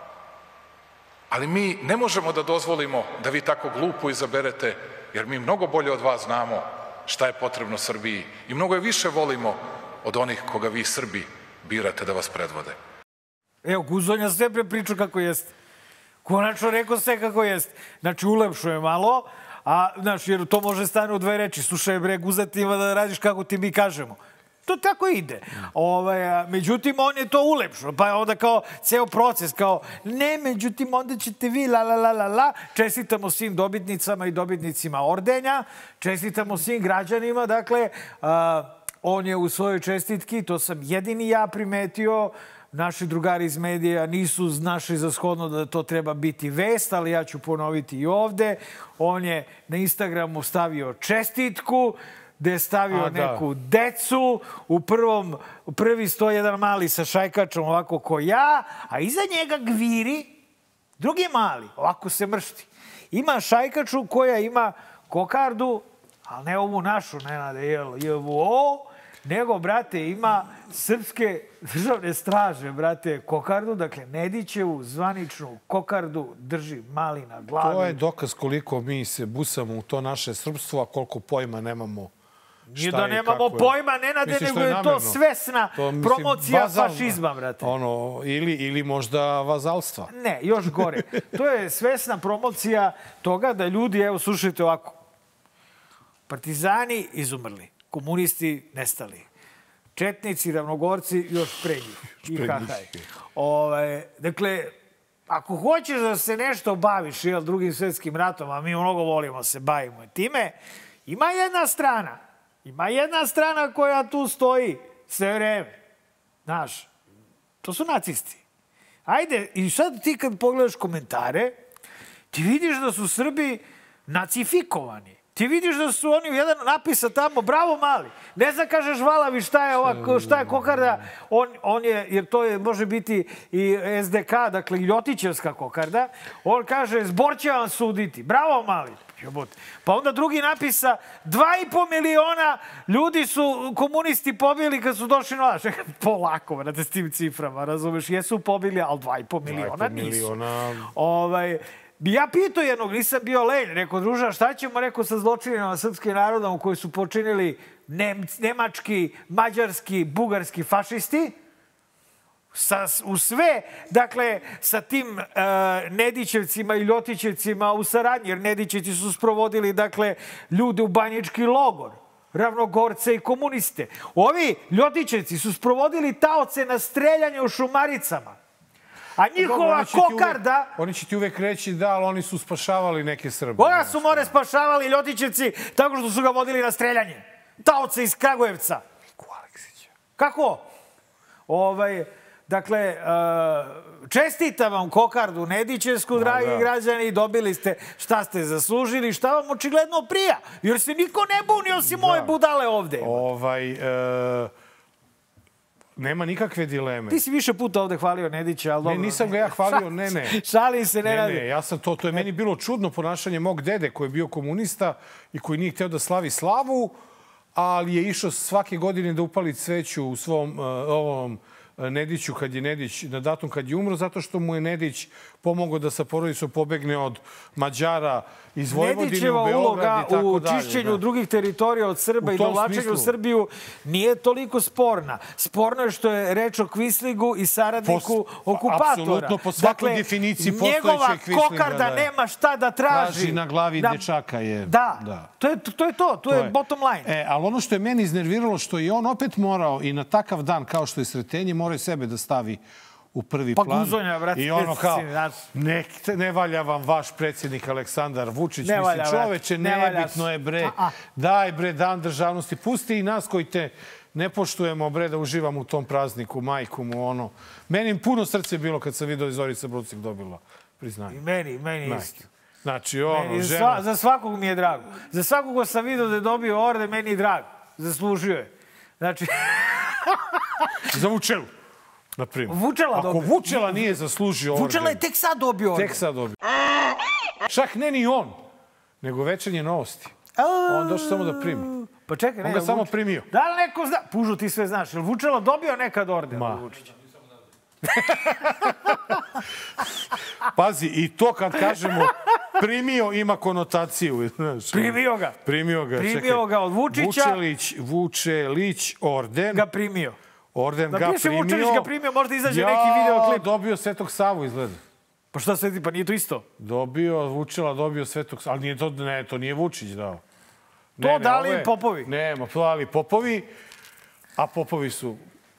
ali mi ne možemo da dozvolimo da vi tako glupo izaberete, jer mi mnogo bolje od vas znamo šta je potrebno Srbiji i mnogo je više volimo od onih koga vi Srbi birate da vas predvode. Evo, Guzonja sve pre priču kako jeste. Konačno rekao sve kako jeste. Znači, ulepšo je malo, a, znaš, jer to može stane u dve reči. Slušaj, bre, Guzatima da radiš kako ti mi kažemo. To tako ide. Ovaj, a, međutim, on je to ulepšao. Pa je onda kao ceo proces, kao, ne, međutim, onda ćete vi, la, la, la, la, la. Čestitamo svim dobitnicama i dobitnicima ordenja. Čestitamo svim građanima. Dakle, a, on je u svojoj čestitki, to sam jedini ja primetio, naši drugari iz medija nisu našli za shodno da to treba biti vest, ali ja ću ponoviti i ovde. On je na Instagramu stavio čestitku, gde je stavio A, da. neku decu. U prvom, u prvi stoji jedan mali sa šajkačom, ovako ko ja, a iza njega gviri drugi mali, ovako se mršti. Ima šajkaču koja ima kokardu, ali ne ovu našu, Nenade, jel, J V O, nego, brate, ima srpske državne straže, brate, kokardu, dakle, Nedićevu zvaničnu kokardu drži mali na glavi. To je dokaz koliko mi se busamo u to naše srpstvo, a koliko pojma nemamo. Nije šta da i nemamo kako je. pojma, Nenade, Mislim, što nego je to namerno. svesna To, mislim, promocija vazalna. fašizma, brate. Ono, ili, ili možda vazalstva. Ne, još gore. To je svesna promocija toga da ljudi, evo, slušajte ovako, partizani izumrli, komunisti nestali, četnici, ravnogorci još pre njih. I pre njih. hahaj. Ovaj, dakle, ako hoćeš da se nešto baviš jel, drugim svetskim ratom, a mi mnogo volimo se bavimo time, ima jedna strana, ima jedna strana koja tu stoji sve vreme. Znaš, to su nacisti. Ajde, i sad ti kad pogledaš komentare, ti vidiš da su Srbi nacifikovani. Ti vidiš da su oni jedan napisa tamo, bravo mali. Ne znam, kažeš Valavi šta je ova, šta je kokarda. On, on je, jer to je, može biti i S D K, dakle, Ljotićevska kokarda. On kaže, zbor će vam suditi. Bravo mali. Pa onda drugi napisa, dva i po miliona ljudi su komunisti pobili kad su došli na vlast. Polako, vrate, s tim ciframa, razumeš? Jesu pobili, ali dva i po miliona nisu. miliona... Ovaj, bi ja pitao jednog, nisam bio lenj, rekao, druža, šta ćemo, rekao, sa zločinima srpskim narodom koji su počinili nemački, mađarski, bugarski fašisti, Sa, u sve, dakle, sa tim uh, Nedićevcima i Ljotićevcima u saradnji, jer Nedićevci su sprovodili, dakle, ljude u banjički logor, ravnogorce i komuniste. Ovi Ljotićevci su sprovodili taoce na streljanje u Šumaricama. A njihova kokarda... Oni će ti uvek reći da, ali oni su spašavali neke Srbe. Ona su more spašavali Ljotićevci tako što su ga vodili na streljanje. Taoce iz Kragujevca. Kako? Ovaj... Dakle, čestitam vam kokardu Nedićevsku, dragi građani, dobili ste šta ste zaslužili, šta vam očigledno prija, jer se niko ne buni osim moje budale ovde. Ovaj, nema nikakve dileme. Ti si više puta ovde hvalio Nedića, ali dobro. Ne, nisam ga ja hvalio, ne, ne. Šalim se, ne radi. Ne, ne, ja sam to, to je meni bilo čudno ponašanje mog dede koji je bio komunista i koji nije hteo da slavi slavu, ali je išao svake godine da upali cveću u svom ovom Nediću kad je Nedić, na datum kad je umro, zato što mu je Nedić pomogao da sa porodicom pobegne od Mađara iz Vojvodine u Beograd i tako dalje. U čišćenju drugih teritorija od Srba i dovlačenju u Srbiju nije toliko sporna. Sporno je što je reč o Kvislingu i saradniku okupatora. Apsolutno, po svakoj definiciji postojećeg Kvislinga. Njegova kokarda nema šta da traži. Traži na glavi dečaka je. Da, to je to, to je bottom line. E, ali ono što je meni iznerviralo, što je on opet morao i na takav dan, kao što je Sretenje, morao je sebe da stavi u prvi plan. Pa guzonja, vrati. I ono kao, ne valja vam vaš predsjednik Aleksandar Vučić. Mislim, čoveče, nebitno je, bre. Daj, bre, dan državnosti. Pusti i nas koji te ne poštujemo, bre, da uživamo u tom prazniku, majku mu, ono. Meni puno srce bilo kad sam vidio Zorica Brucik dobila priznanje. I meni, meni isto. Znači, ono, žena... Za svakog mi je drago. za svakog ko sam vidio da je dobio orden, meni je drago. Zaslužio je. Znači... Za Vučelu, na primjer. Vučela dobio. Ako Vučela nije zaslužio orden... Vučela je tek sad dobio orden. Tek sad dobio. Čak ne ni on, nego Večernje novosti. On došao samo da primi. Pa čekaj, ne. On ga samo primio. Da li neko zna? Pužu, ti sve znaš. Je li Vučela dobio nekad orden? Ma. Pazi, i to kad kažemo primio ima konotaciju. Primio ga. Primio ga. Primio ga od Vučića. Vučelić, Vučelić, orden. Ga primio. Orden ga primio. Da piše Vučelić ga primio, možda izađe neki videoklip. Dobio Svetog Savu, izgleda. Pa šta se, pa nije to isto? Dobio, Vučela dobio Svetog Savu. Ali nije to, ne, to nije Vučić dao. To dali Popovi. Nema, to dali Popovi, a Popovi su...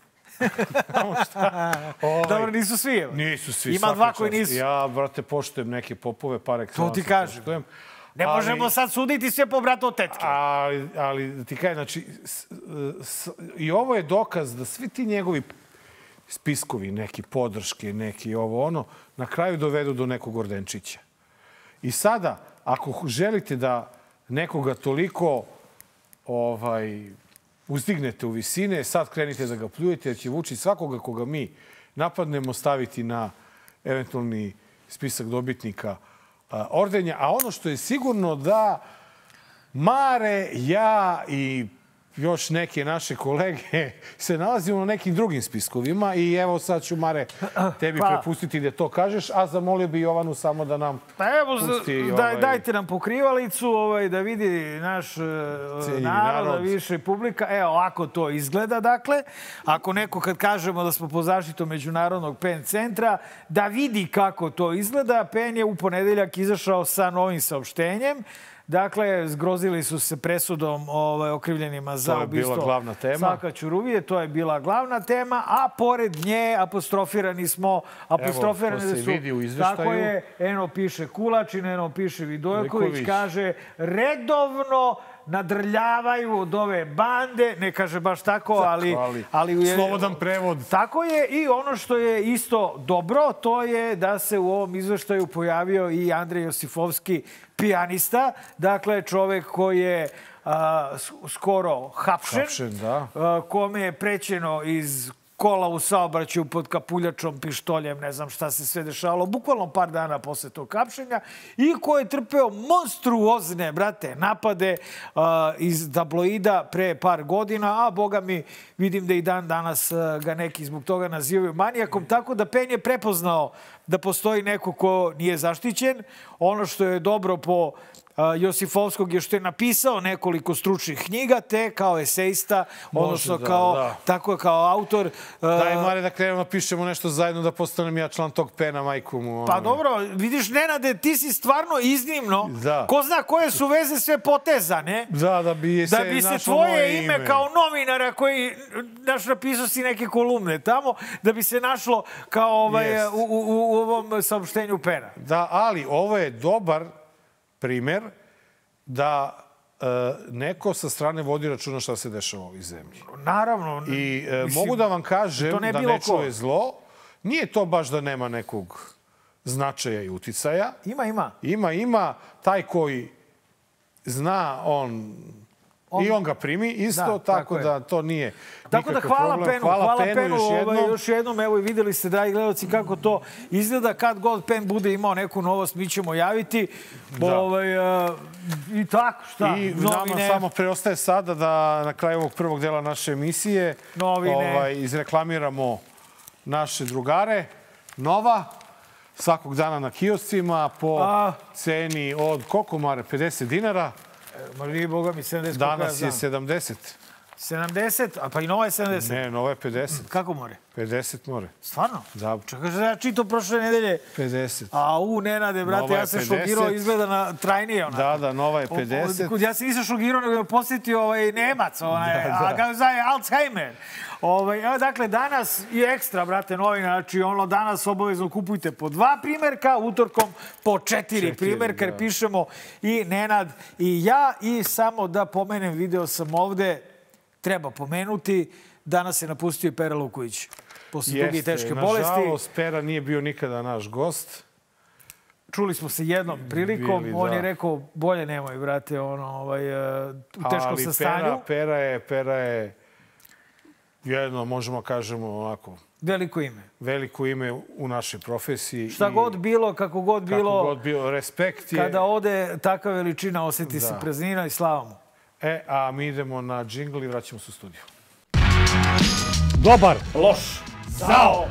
Dobro, nisu svi, evo. Nisu svi. Ima dva koji nisu. Ja, brate, poštujem neke Popove, par excellence. To ti kažem. Ne možemo sad suditi sve po bratu od tetke. Ali ti kažem, znači, i ovo je dokaz da svi ti njegovi spiskovi, neki podrške, neki ovo ono, na kraju dovedu do nekog ordenčića. I sada, ako želite da nekoga toliko ovaj... uzdignete u visine, sad krenite da ga pljujete, jer će Vučić svakoga koga mi napadnemo staviti na eventualni spisak dobitnika ordenja. A ono što je sigurno da Mare, ja i još neke naše kolege se nalazimo na nekim drugim spiskovima i evo sad ću, Mare, tebi prepustiti da to kažeš, a zamolio bi Jovanu samo da nam pa evo, pusti... Daj, dajte nam pokrivalicu ovaj, da vidi naš narod, da više publika. Evo, ovako to izgleda, dakle. Ako neko, kad kažemo da smo po zaštitu Međunarodnog P E N centra, da vidi kako to izgleda. P E N je u ponedeljak izašao sa novim saopštenjem. Dakle, zgrozili su se presudom ovaj, okrivljenima za ubistvo Slavka Ćuruvije. To je bila glavna tema. A pored nje apostrofirani smo... Apostrofirani Evo, to se vidi u izveštaju. Tako je, eno piše Kulačin, eno piše Vidojković. Kaže, redovno nadrljavaju od ove bande. Ne kaže baš tako, ali... ali slobodan prevod. Tako je. I ono što je isto dobro, to je da se u ovom izveštaju pojavio i Andrej Josifovski, pijanista, dakle čovek koji je a, skoro hapšen, hapšen da. a, kome je prećeno iz kola u saobraćaju pod kapuljačom, pištoljem, ne znam šta se sve dešavalo, bukvalno par dana posle tog kapšenja, i ko je trpeo monstruozne, brate, napade uh, iz tabloida pre par godina, a boga mi vidim da i dan danas uh, ga neki zbog toga nazivaju manijakom, tako da Pen je prepoznao da postoji neko ko nije zaštićen. Ono što je dobro po Josifovskog je što je napisao nekoliko stručnih knjiga, te kao esejista, odnosno kao, tako kao autor. Daj, Mare, da krenemo, pišemo nešto zajedno, da postanem ja član tog Pena, majku mu. Pa dobro, vidiš, Nenade, ti si stvarno iznimno. Ko zna koje su veze sve potezane. Da, da bi se, da bi se tvoje ime kao novinara koji, znaš, napisao si neke kolumne tamo, da bi se našlo kao ovaj, u, u, u ovom saopštenju Pena. Da, ali ovo je dobar primer da e, neko sa strane vodi računa šta se dešava u ovoj zemlji. Naravno. I e, mislim, mogu da vam kažem ne da ne čuje zlo. Nije to baš da nema nekog značaja i uticaja. Ima, ima. Ima, ima. Taj koji zna, on... On... I on ga primi isto, da, tako, tako da to nije tako da hvala problem. Penu, hvala, hvala Penu, Penu još, jednom. Ovaj, još jednom. Evo i videli ste, dragi gledalci, kako to izgleda. Kad god Pen bude imao neku novost, mi ćemo javiti. Da. Ovaj, uh, I tako, šta? I nama samo preostaje sada da na kraju ovog prvog dela naše emisije ovaj, izreklamiramo naše drugare. Nova, svakog dana na kioscima po A... ceni od koliko, Mare? pedeset dinara. Ma nije, boga mi, sedamdeset. Danas je sedamdeset. sedamdeset? A pa i nova je sedamdeset? Ne, nova je pedeset. Kako more? pedeset more. Stvarno? Da. Čekaj, da ja čito prošle nedelje. pedeset. A u, Nenade, brate, ja se šokirao, izgleda na trajnije onako. Da, da, nova je pedeset. O, ja se nisam šokirao, nego je posjetio ovaj Nemac, onaj, da, da. a kako zove, Alzheimer. Ovaj, dakle, danas je ekstra, brate, novina, znači ono, danas obavezno kupujte po dva primjerka, utorkom po četiri, četiri primjerka, jer pišemo i Nenad i ja. I samo da pomenem, video sam ovde, treba pomenuti, danas je napustio i Pera Luković. Posle duge i teške bolesti. Nažalost, Pera nije bio nikada naš gost. Čuli smo se jednom prilikom. Bili, on da. je rekao, bolje nemoj, brate, ono, ovaj, u teškom Ali sastanju. Ali Pera, Pera je, Pera je jedno, možemo kažemo onako... Veliko ime. Veliko ime u našoj profesiji. Šta god bilo, kako god bilo... Kako god bilo, respekt je... Kada ode takva veličina, osjeti se praznina i slava mu. E, a mi idemo na džingl i vraćamo se u studiju. Dobar. Loš. Zao.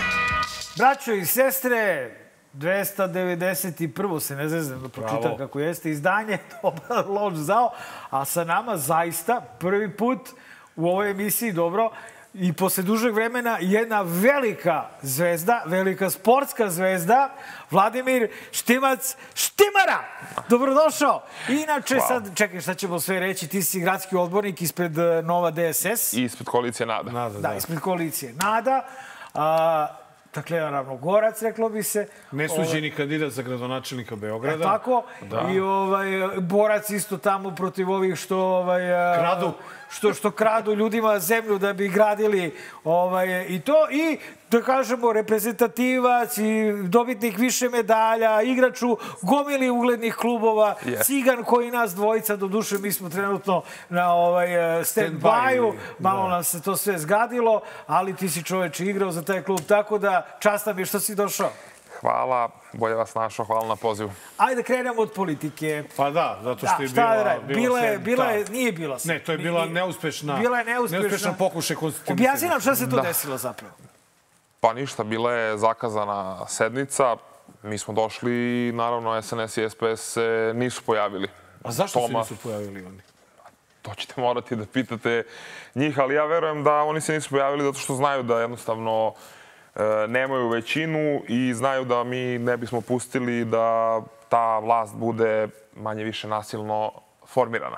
Braćo i sestre, dvesta devedeset prvo se ne zezem da pročitam kako jeste. Izdanje Dobar, loš, zao. A sa nama zaista prvi put u ovoj emisiji, dobro, i posle dužeg vremena jedna velika zvezda, velika sportska zvezda, Vladimir Štimac Štimara. Dobrodošao. Inače, wow. sad, čekaj, šta ćemo sve reći, ti si gradski odbornik ispred Nova D S S. I ispred koalicije Nada. Nada da, da, ispred koalicije Nada. A, dakle, ravnogorac, reklo bi se. Nesuđeni ovaj, kandidat za gradonačelnika Beograda. E, tako. Da. I ovaj, borac isto tamo protiv ovih što... Ovaj, kradu. Što, što kradu ljudima zemlju da bi gradili ovaj, i to. I, da kažemo, reprezentativac i dobitnik više medalja, igrač u gomili uglednih klubova, yeah. Cigan koji nas dvojica, do duše mi smo trenutno na ovaj, stand-by-u, malo da. nam se to sve zgadilo, ali ti si čoveče igrao za taj klub, tako da čast nam je što si došao. Hvala, bolje vas našao, hvala na pozivu. Ajde krenemo od politike. Pa da, zato što da, je bila... Bila je, bila je, nije bila se. Ne, to je bila neuspešna... Bila je neuspešna. Neuspešna pokušaj konstitutivnosti. Objasni nam šta se to da. desilo zapravo. Pa ništa, bila je zakazana sednica. Mi smo došli i naravno S N S i S P S se nisu pojavili. A zašto Toma... se nisu pojavili oni? To ćete morati da pitate njih, ali ja verujem da oni se nisu pojavili zato što znaju da jednostavno nemaju većinu i znaju da mi ne bismo pustili da ta vlast bude manje više nasilno formirana.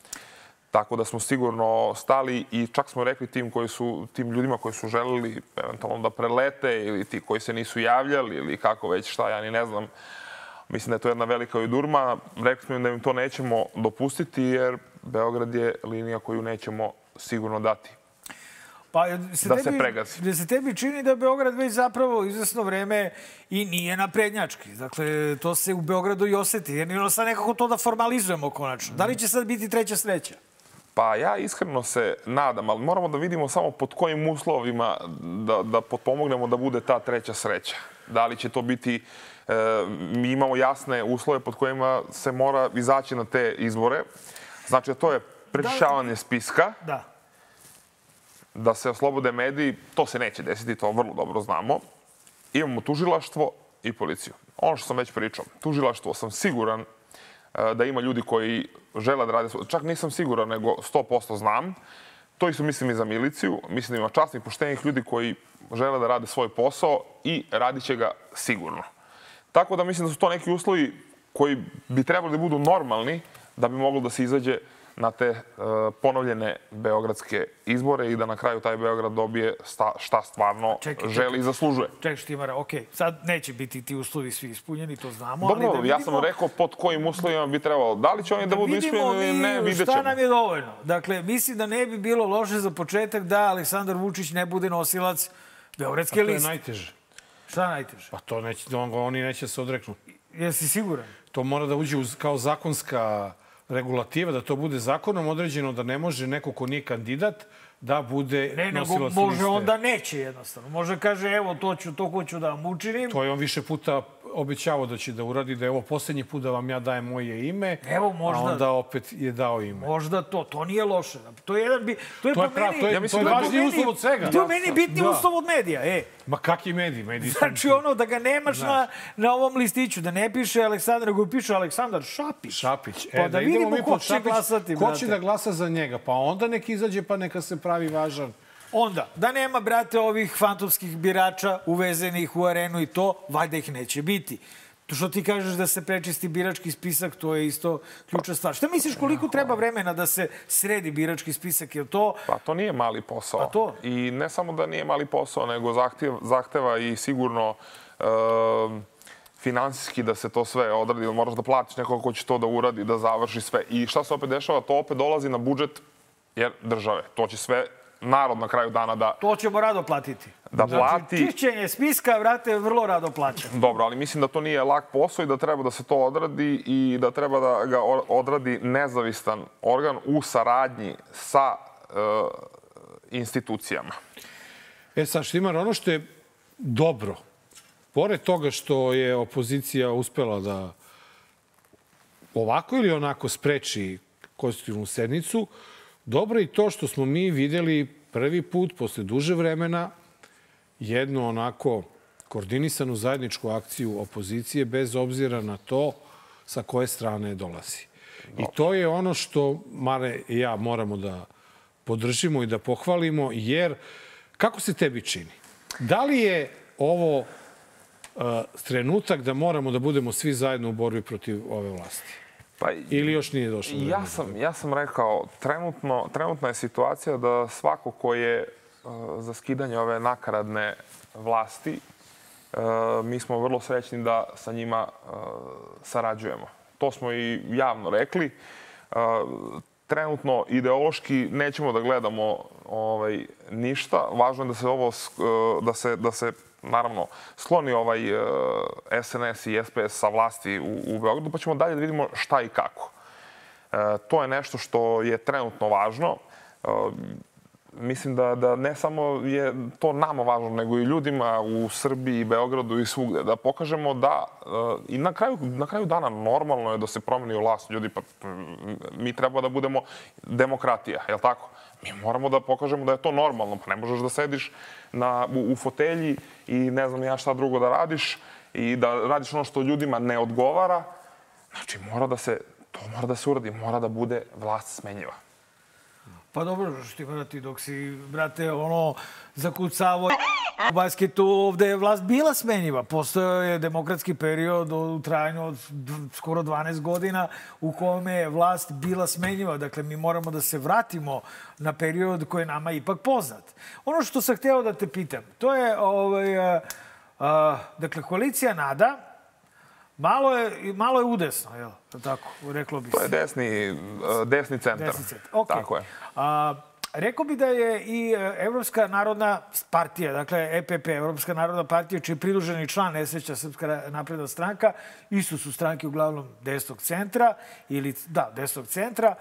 Tako da smo sigurno stali i čak smo rekli tim, koji su, tim ljudima koji su želeli eventualno da prelete ili ti koji se nisu javljali ili kako već šta, ja ni ne znam. Mislim da je to jedna velika ujudurma. Rekli smo im da im to nećemo dopustiti jer Beograd je linija koju nećemo sigurno dati. Pa, se da tebi, se pregazi. Da se tebi čini da Beograd već zapravo izvesno vreme i nije naprednjački. Dakle, to se u Beogradu i oseti. Jer ono sad nekako to da formalizujemo konačno. Da li će sad biti treća sreća? Pa ja iskreno se nadam, ali moramo da vidimo samo pod kojim uslovima da, da potpomognemo da bude ta treća sreća. Da li će to biti, e, mi imamo jasne uslove pod kojima se mora izaći na te izbore. Znači, to je prečišćavanje spiska. Da. Da se oslobode mediji, to se neće desiti, to vrlo dobro znamo. Imamo tužilaštvo i policiju. Ono što sam već pričao, tužilaštvo sam siguran da ima ljudi koji žele da rade svoj... Čak nisam siguran, nego sto posto znam. To isto mislim i za miliciju. Mislim da ima časnih, poštenih ljudi koji žele da rade svoj posao i radit će ga sigurno. Tako da mislim da su to neki uslovi koji bi trebali da budu normalni da bi moglo da se izađe na te uh, ponovljene beogradske izbore i da na kraju taj Beograd dobije sta, šta stvarno čekaj, želi čekaj. i zaslužuje. Čekaj, Štimara, okej, sad neće biti ti uslovi svi ispunjeni, to znamo. Dobro, ali da ja vidimo, sam rekao pod kojim uslovima bi trebalo. Da li će oni da, da budu ispunjeni ili ne, vidjet ćemo. Šta nam je dovoljno? Dakle, mislim da ne bi bilo loše za početak da Aleksandar Vučić ne bude nosilac beogradske liste. A to je najteže. Šta najteže? Pa to neće, oni neće se odreknuti. Jesi siguran? To mora da uđe uz, kao zakonska regulativa, da to bude zakonom određeno, da ne može neko ko nije kandidat da bude ne, nosilac liste. Ne, može onda neće jednostavno. Može kaže, evo, to ću, to hoću da vam učinim. To je on više puta obećavao da će da uradi, da je ovo posljednji put da vam ja dajem moje ime, evo, možda, a onda opet je dao ime. Možda to, to nije loše. To je jedan bi, to je, to je po prav, meni, to je, ja to je važniji uslov od svega. To je meni bitni da. uslov od medija, e. Ma kakvi mediji? mediji znači ono da ga nemaš na, na ovom listiću, da ne piše Aleksandar, nego piše Aleksandar Šapić. Šapić. E, pa da, da vidimo ko će Šapić, glasati. Ko će da glasa za njega? Pa onda nek izađe pa neka se pravi važan. Onda, da nema, brate, ovih fantomskih birača uvezenih u arenu i to, valjda ih neće biti. To što ti kažeš da se prečisti birački spisak, to je isto ključna stvar. Šta misliš koliko treba vremena da se sredi birački spisak? Je to... Pa to nije mali posao. A to? I ne samo da nije mali posao, nego zahtjeva, zahteva i sigurno e, finansijski da se to sve odradi. Moraš da platiš nekoga ko će to da uradi, da završi sve. I šta se opet dešava? To opet dolazi na budžet jer države. To će sve narod na kraju dana da... To ćemo rado platiti. Da plati... Znači, čišćenje spiska, vrate, vrlo rado plaća. Dobro, ali mislim da to nije lak posao i da treba da se to odradi i da treba da ga odradi nezavistan organ u saradnji sa uh, institucijama. E sad, Štimar, ono što je dobro, pored toga što je opozicija uspela da ovako ili onako spreči konstitutivnu sednicu, dobro je i to što smo mi vidjeli prvi put, posle duže vremena, jednu onako koordinisanu zajedničku akciju opozicije, bez obzira na to sa koje strane dolazi. I to je ono što Mare i ja moramo da podržimo i da pohvalimo, jer kako se tebi čini? Da li je ovo uh, trenutak da moramo da budemo svi zajedno u borbi protiv ove vlasti? Pa, ili još nije došlo? Ja sam, ja sam rekao, trenutno, trenutna je situacija da svako ko je uh, za skidanje ove nakaradne vlasti, uh, mi smo vrlo srećni da sa njima uh, sarađujemo. To smo i javno rekli. Uh, trenutno ideološki nećemo da gledamo ovaj, ništa. Važno je da se ovo, uh, da se, da se naravno, skloni ovaj uh, S N S i S P S sa vlasti u, u Beogradu, pa ćemo dalje da vidimo šta i kako. Uh, to je nešto što je trenutno važno. Uh, mislim da, da ne samo je to nama važno, nego i ljudima u Srbiji, Beogradu i svugde. Da pokažemo da uh, i na kraju, na kraju dana normalno je da se promeni vlast. Ljudi, pa mi treba da budemo demokratija, je li tako? Mi moramo da pokažemo da je to normalno. Pa ne možeš da sediš na, u, u fotelji i ne znam ja šta drugo da radiš i da radiš ono što ljudima ne odgovara. Znači, mora da se, to mora da se uradi. Mora da bude vlast smenjiva. Pa dobro, Štimara, ti dok si, brate, ono, zakucavo u basketu, ovde je vlast bila smenjiva. Postojao je demokratski period u trajanju od skoro dvanaest godina u kome je vlast bila smenjiva. Dakle, mi moramo da se vratimo na period koji je nama ipak poznat. Ono što sam hteo da te pitam, to je, ovaj, a, a, dakle, koalicija NADA, Malo je, malo je udesno, jel? Tako, reklo bi se. To je desni, desni centar. Desni centar, okej. Tako je. A, rekao bi da je i Evropska narodna partija, dakle E P P, Evropska narodna partija, čiji je pridruženi član Nesreća Srpska napredna stranka, isto su stranke uglavnom desnog centra, ili, da, desnog centra,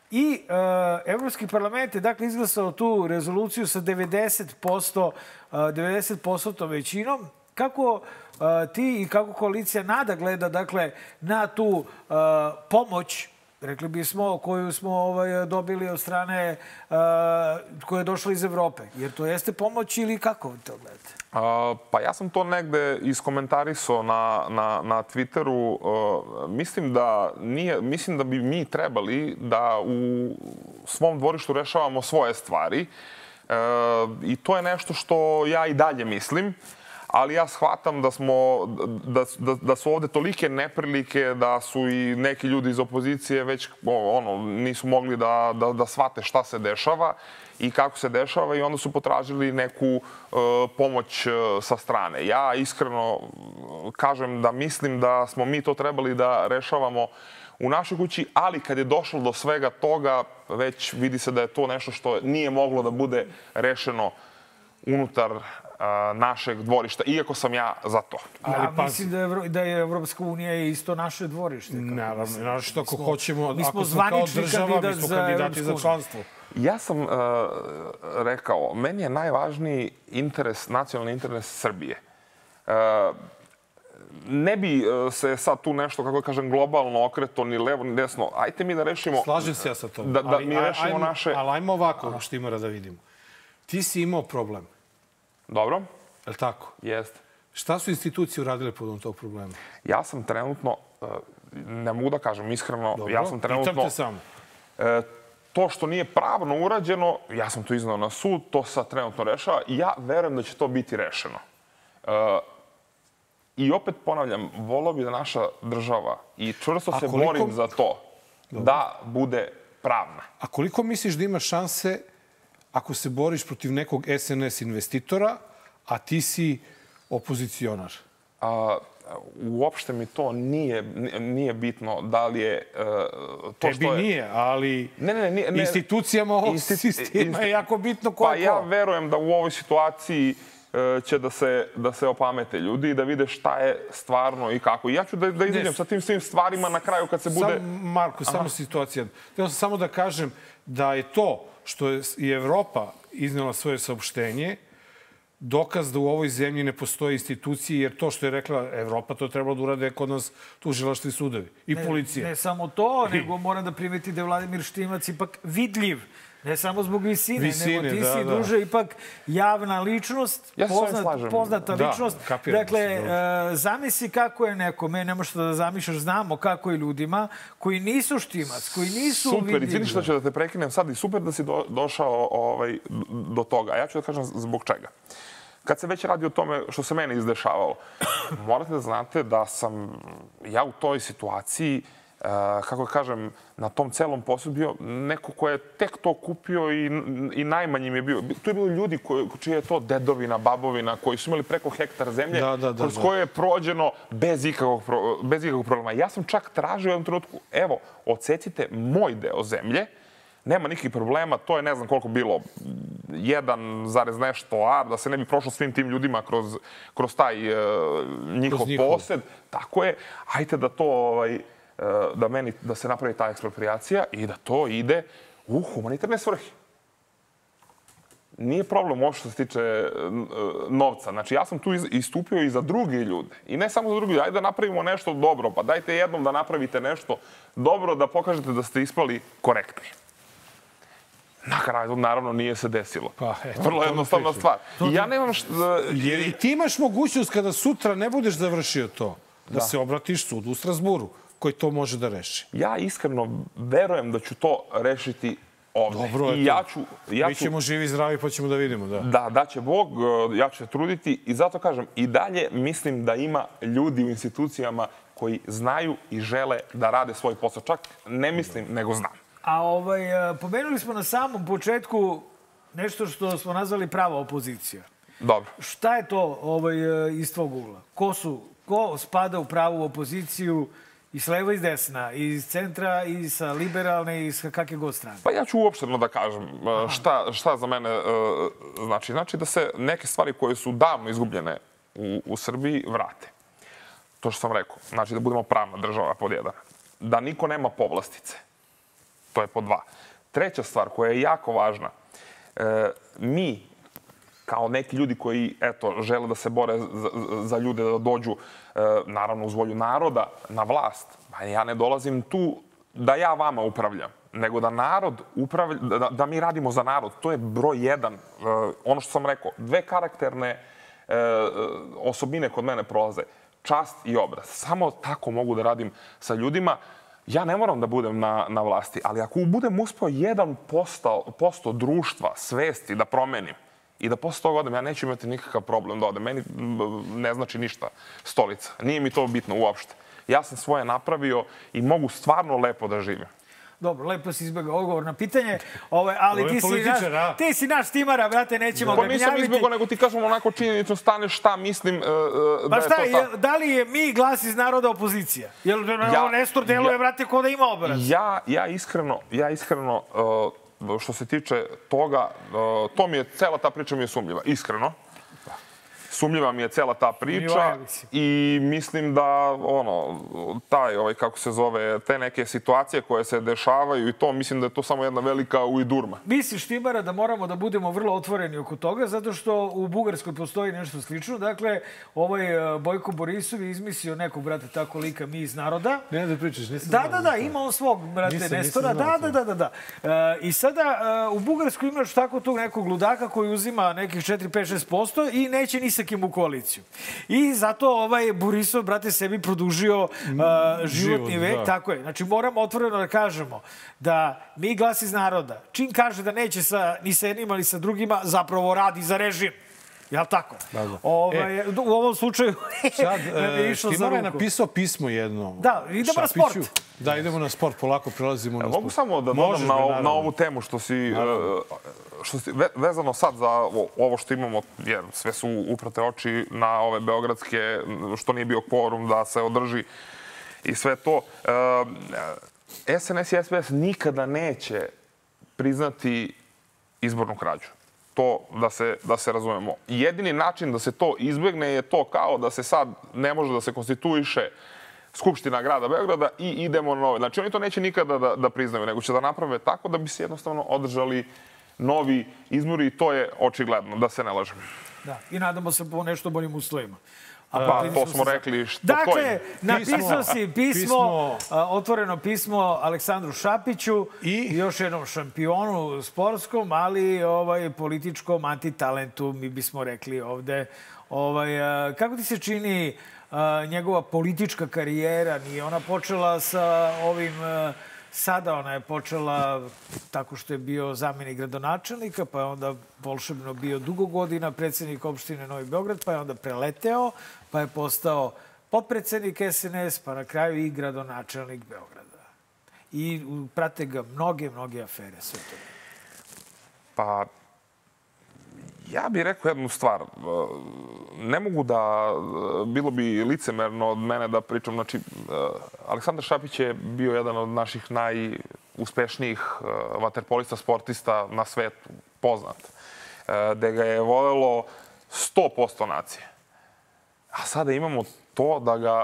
I Evropski parlament je dakle izglasao tu rezoluciju sa devedeset posto, devedeset posto većinom. Kako ti i kako koalicija NADA gleda dakle na tu pomoć, rekli bismo, koju smo dobili od strane koja je došla iz Evrope? Jer to jeste pomoć ili kako to gledate? Pa ja sam to negde iskomentarisao na, na, na Twitteru. Mislim da, nije, mislim da bi mi trebali da u svom dvorištu rešavamo svoje stvari. I to je nešto što ja i dalje mislim. Ali ja shvatam da, smo, da, da, da su ovde tolike neprilike da su i neki ljudi iz opozicije već ono, nisu mogli da, da, da shvate šta se dešava i kako se dešava i onda su potražili neku uh, pomoć uh, sa strane. Ja iskreno kažem da mislim da smo mi to trebali da rešavamo u našoj kući, ali kad je došlo do svega toga, već vidi se da je to nešto što nije moglo da bude rešeno unutar našeg dvorišta, iako sam ja za to. Ja mislim da je, da je Evropska unija isto naše dvorište. Naravno, naravno ako hoćemo, ako smo kao država, mi smo kandidati za članstvo. Ja sam uh, rekao, meni je najvažniji interes, nacionalni interes Srbije. Uh, ne bi se sad tu nešto, kako kažem, globalno okreto, ni levo, ni desno. Ajte mi da rešimo... Slažem se ja sa tom. Da, da mi rešimo naše... Ali ajmo ovako, Štimara, da vidimo. Ti si imao problem. Dobro. Je li tako? Jeste. Šta su institucije uradile povodom tog problema? Ja sam trenutno, ne mogu da kažem iskreno, Dobro, ja sam trenutno... pitam te samo. To što nije pravno urađeno, ja sam to iznao na sud, to sad trenutno rešava i ja verujem da će to biti rešeno. I opet ponavljam, volao bi da naša država i čvrsto se koliko... borim za to Dobro. da bude pravna. A koliko misliš da ima šanse ako se boriš protiv nekog S N S investitora, a ti si opozicionar? A, uopšte mi to nije, nije bitno da li je uh, to Tebi što je... nije, ali ne, ne, ne, ne, institucijama ovog Insti... sistema je jako bitno koliko. Pa ja verujem da u ovoj situaciji uh, će da se, da se opamete ljudi i da vide šta je stvarno i kako. I ja ću da, da izađem sa tim svim stvarima na kraju kad se bude... Sam, Marko, Aha. samo situacija. Htio sam samo da kažem da je to što je i Evropa iznela svoje saopštenje, dokaz da u ovoj zemlji ne postoje institucije, jer to što je rekla Evropa, to je trebalo da urade kod nas tužilaštvi, sudovi i ne, policija. Ne samo to, nego moram da primeti da je Vladimir Štimac ipak vidljiv. Ne samo zbog visine, visine nego ti da, si da. duže ipak javna ličnost, ja poznat, poznata da, ličnost. Dakle, e, zamisli kako je neko, me ne možeš da zamišljaš, znamo kako je ljudima koji nisu Štimac, koji nisu super, vidljivi. Super, i što ću da te prekinem sad i super da si do, došao ovaj, do toga. Ja ću da kažem zbog čega. Kad se već radi o tome što se meni izdešavalo, morate da znate da sam ja u toj situaciji, Uh, kako kažem, na tom celom poslu bio neko ko je tek to kupio i, i najmanjim je bio. Tu je bilo ljudi koji, čija je to dedovina, babovina, koji su imali preko hektar zemlje, da, da, da, kroz koje je prođeno bez ikakvog, bez ikakvog problema. Ja sam čak tražio u jednom trenutku, evo, odsecite moj deo zemlje, nema nikakvih problema, to je ne znam koliko bilo, jedan zarez nešto ar, da se ne bi prošlo svim tim ljudima kroz, kroz taj uh, njihov kroz posed. Tako je, ajte da to... Ovaj, da meni da se napravi ta eksproprijacija i da to ide u humanitarne svrhe. Nije problem ovo što se tiče novca. Znači, ja sam tu istupio i za druge ljude. I ne samo za druge ljude. Ajde da napravimo nešto dobro. Pa dajte jednom da napravite nešto dobro, da pokažete da ste ispali korektni. Na kraju, naravno, nije se desilo. Pa, eto, vrlo jednostavna stvar. I ja nemam šta... Jer i ti imaš mogućnost kada sutra ne budeš završio to, da, da se obratiš sudu u Strasburu, koji to može da reši. Ja iskreno verujem da ću to rešiti ovde. Dobro je I ja ću, ja Mi ćemo ću, živi i zdravi pa ćemo da vidimo. Da, da, da će Bog, ja ću se truditi i zato kažem, i dalje mislim da ima ljudi u institucijama koji znaju i žele da rade svoj posao. Čak ne mislim, nego znam. A ovaj, pomenuli smo na samom početku nešto što smo nazvali prava opozicija. Dobro. Šta je to ovaj, iz tvog ugla? Ko su, ko spada u pravu opoziciju i s leva i s desna, i iz centra, i sa liberalne, i sa kakve god strane? Pa ja ću uopšteno da kažem šta, šta za mene uh, znači. Znači da se neke stvari koje su davno izgubljene u, u Srbiji vrate. To što sam rekao. Znači da budemo pravna država pod jedan. Da niko nema povlastice. To je po dva. Treća stvar koja je jako važna. Mi, kao neki ljudi koji, eto, žele da se bore za, za ljude da dođu, naravno uz volju naroda, na vlast. Ja ne dolazim tu da ja vama upravljam, nego da narod upravlja, da, da mi radimo za narod. To je broj jedan. Ono što sam rekao, dve karakterne osobine kod mene prolaze. Čast i obraz. Samo tako mogu da radim sa ljudima. Ja ne moram da budem na, na vlasti, ali ako budem uspeo jedan posto društva, svesti da promenim i da posle toga odem, ja neću imati nikakav problem da odem. Meni ne znači ništa stolica. Nije mi to bitno uopšte. Ja sam svoje napravio i mogu stvarno lepo da živim. Dobro, lepo si izbjegao odgovor na pitanje, Ove, ali ti si, naš, ti si naš timara, brate, nećemo pa ga gnjaviti. Pa nisam izbjegao, nego ti kažemo onako činjenično stane šta mislim uh, uh, pa da šta, je to tako. Da li je mi glas iz naroda opozicija? Jel ja, Nestor deluje, ja, brate, ko da ima obraz? Ja, ja iskreno, ja iskreno uh, što se tiče toga, uh, to mi je, cela ta priča mi je sumljiva, iskreno. Sumljiva mi je cela ta priča i mislim da ono, taj, ovaj, kako se zove, te neke situacije koje se dešavaju i to, mislim da je to samo jedna velika ujdurma. Misliš, Timara, da moramo da budemo vrlo otvoreni oko toga, zato što u Bugarskoj postoji nešto slično. Dakle, ovaj Bojko Borisov je izmislio nekog, brate, tako lika mi iz naroda. Ne da pričaš, nisam Da, da, da, ima on svog, brate, nisam, Nestora. Nisam da, da, da, da, da. E, I sada u Bugarskoj imaš tako tog nekog ludaka koji uzima nekih četiri, pet, šest posto i neće ni sa kim u koaliciju. I zato ovaj Borisov, brate, sebi produžio uh, životni Život, vek. Da. Tako je. Znači, moramo otvoreno da kažemo da mi glas iz naroda, čim kaže da neće sa, ni sa jednima, ni sa drugima, zapravo radi za režim. Jel tako? Da, da. Ovaj, e, u ovom slučaju sad, je išao za ruku. Timar je napisao pismo jedno. Da, idemo na sport. Da, idemo na sport, polako prelazimo na sport. Mogu samo da dodam na, na ovu temu što si, što si vezano sad za ovo što imamo, jer sve su uprate oči na ove beogradske, što nije bio kvorum da se održi i sve to. S N S i S P S nikada neće priznati izbornu krađu. To da se, da se razumemo. Jedini način da se to izbjegne je to kao da se sad ne može da se konstituiše Skupština grada Beograda i idemo na nove. Znači, oni to neće nikada da, da priznaju, nego će da naprave tako da bi se jednostavno održali novi izbori i to je očigledno, da se ne lažem. Da, i nadamo se po nešto boljim uslovima. A pa, to smo rekli što dakle, stoji. Dakle, napisao si pismo, pismo, otvoreno pismo Aleksandru Šapiću i još jednom šampionu sportskom, ali ovaj, političkom antitalentu, mi bismo rekli ovde. Ovaj, kako ti se čini njegova politička karijera? Nije ona počela sa ovim... Sada ona je počela tako što je bio zamjenik gradonačelnika, pa je onda volšebno bio dugo godina predsjednik opštine Novi Beograd, pa je onda preleteo, pa je postao potpredsjednik S N S, pa na kraju i gradonačelnik Beograda. I prate ga mnoge, mnoge afere. Sve to. Pa, ja bih rekao jednu stvar. Ne mogu da, bilo bi licemerno od mene da pričam, znači, Aleksandar Šapić je bio jedan od naših najuspešnijih vaterpolista, sportista na svetu, poznat. Da ga je volelo sto posto nacije. A sada imamo to da ga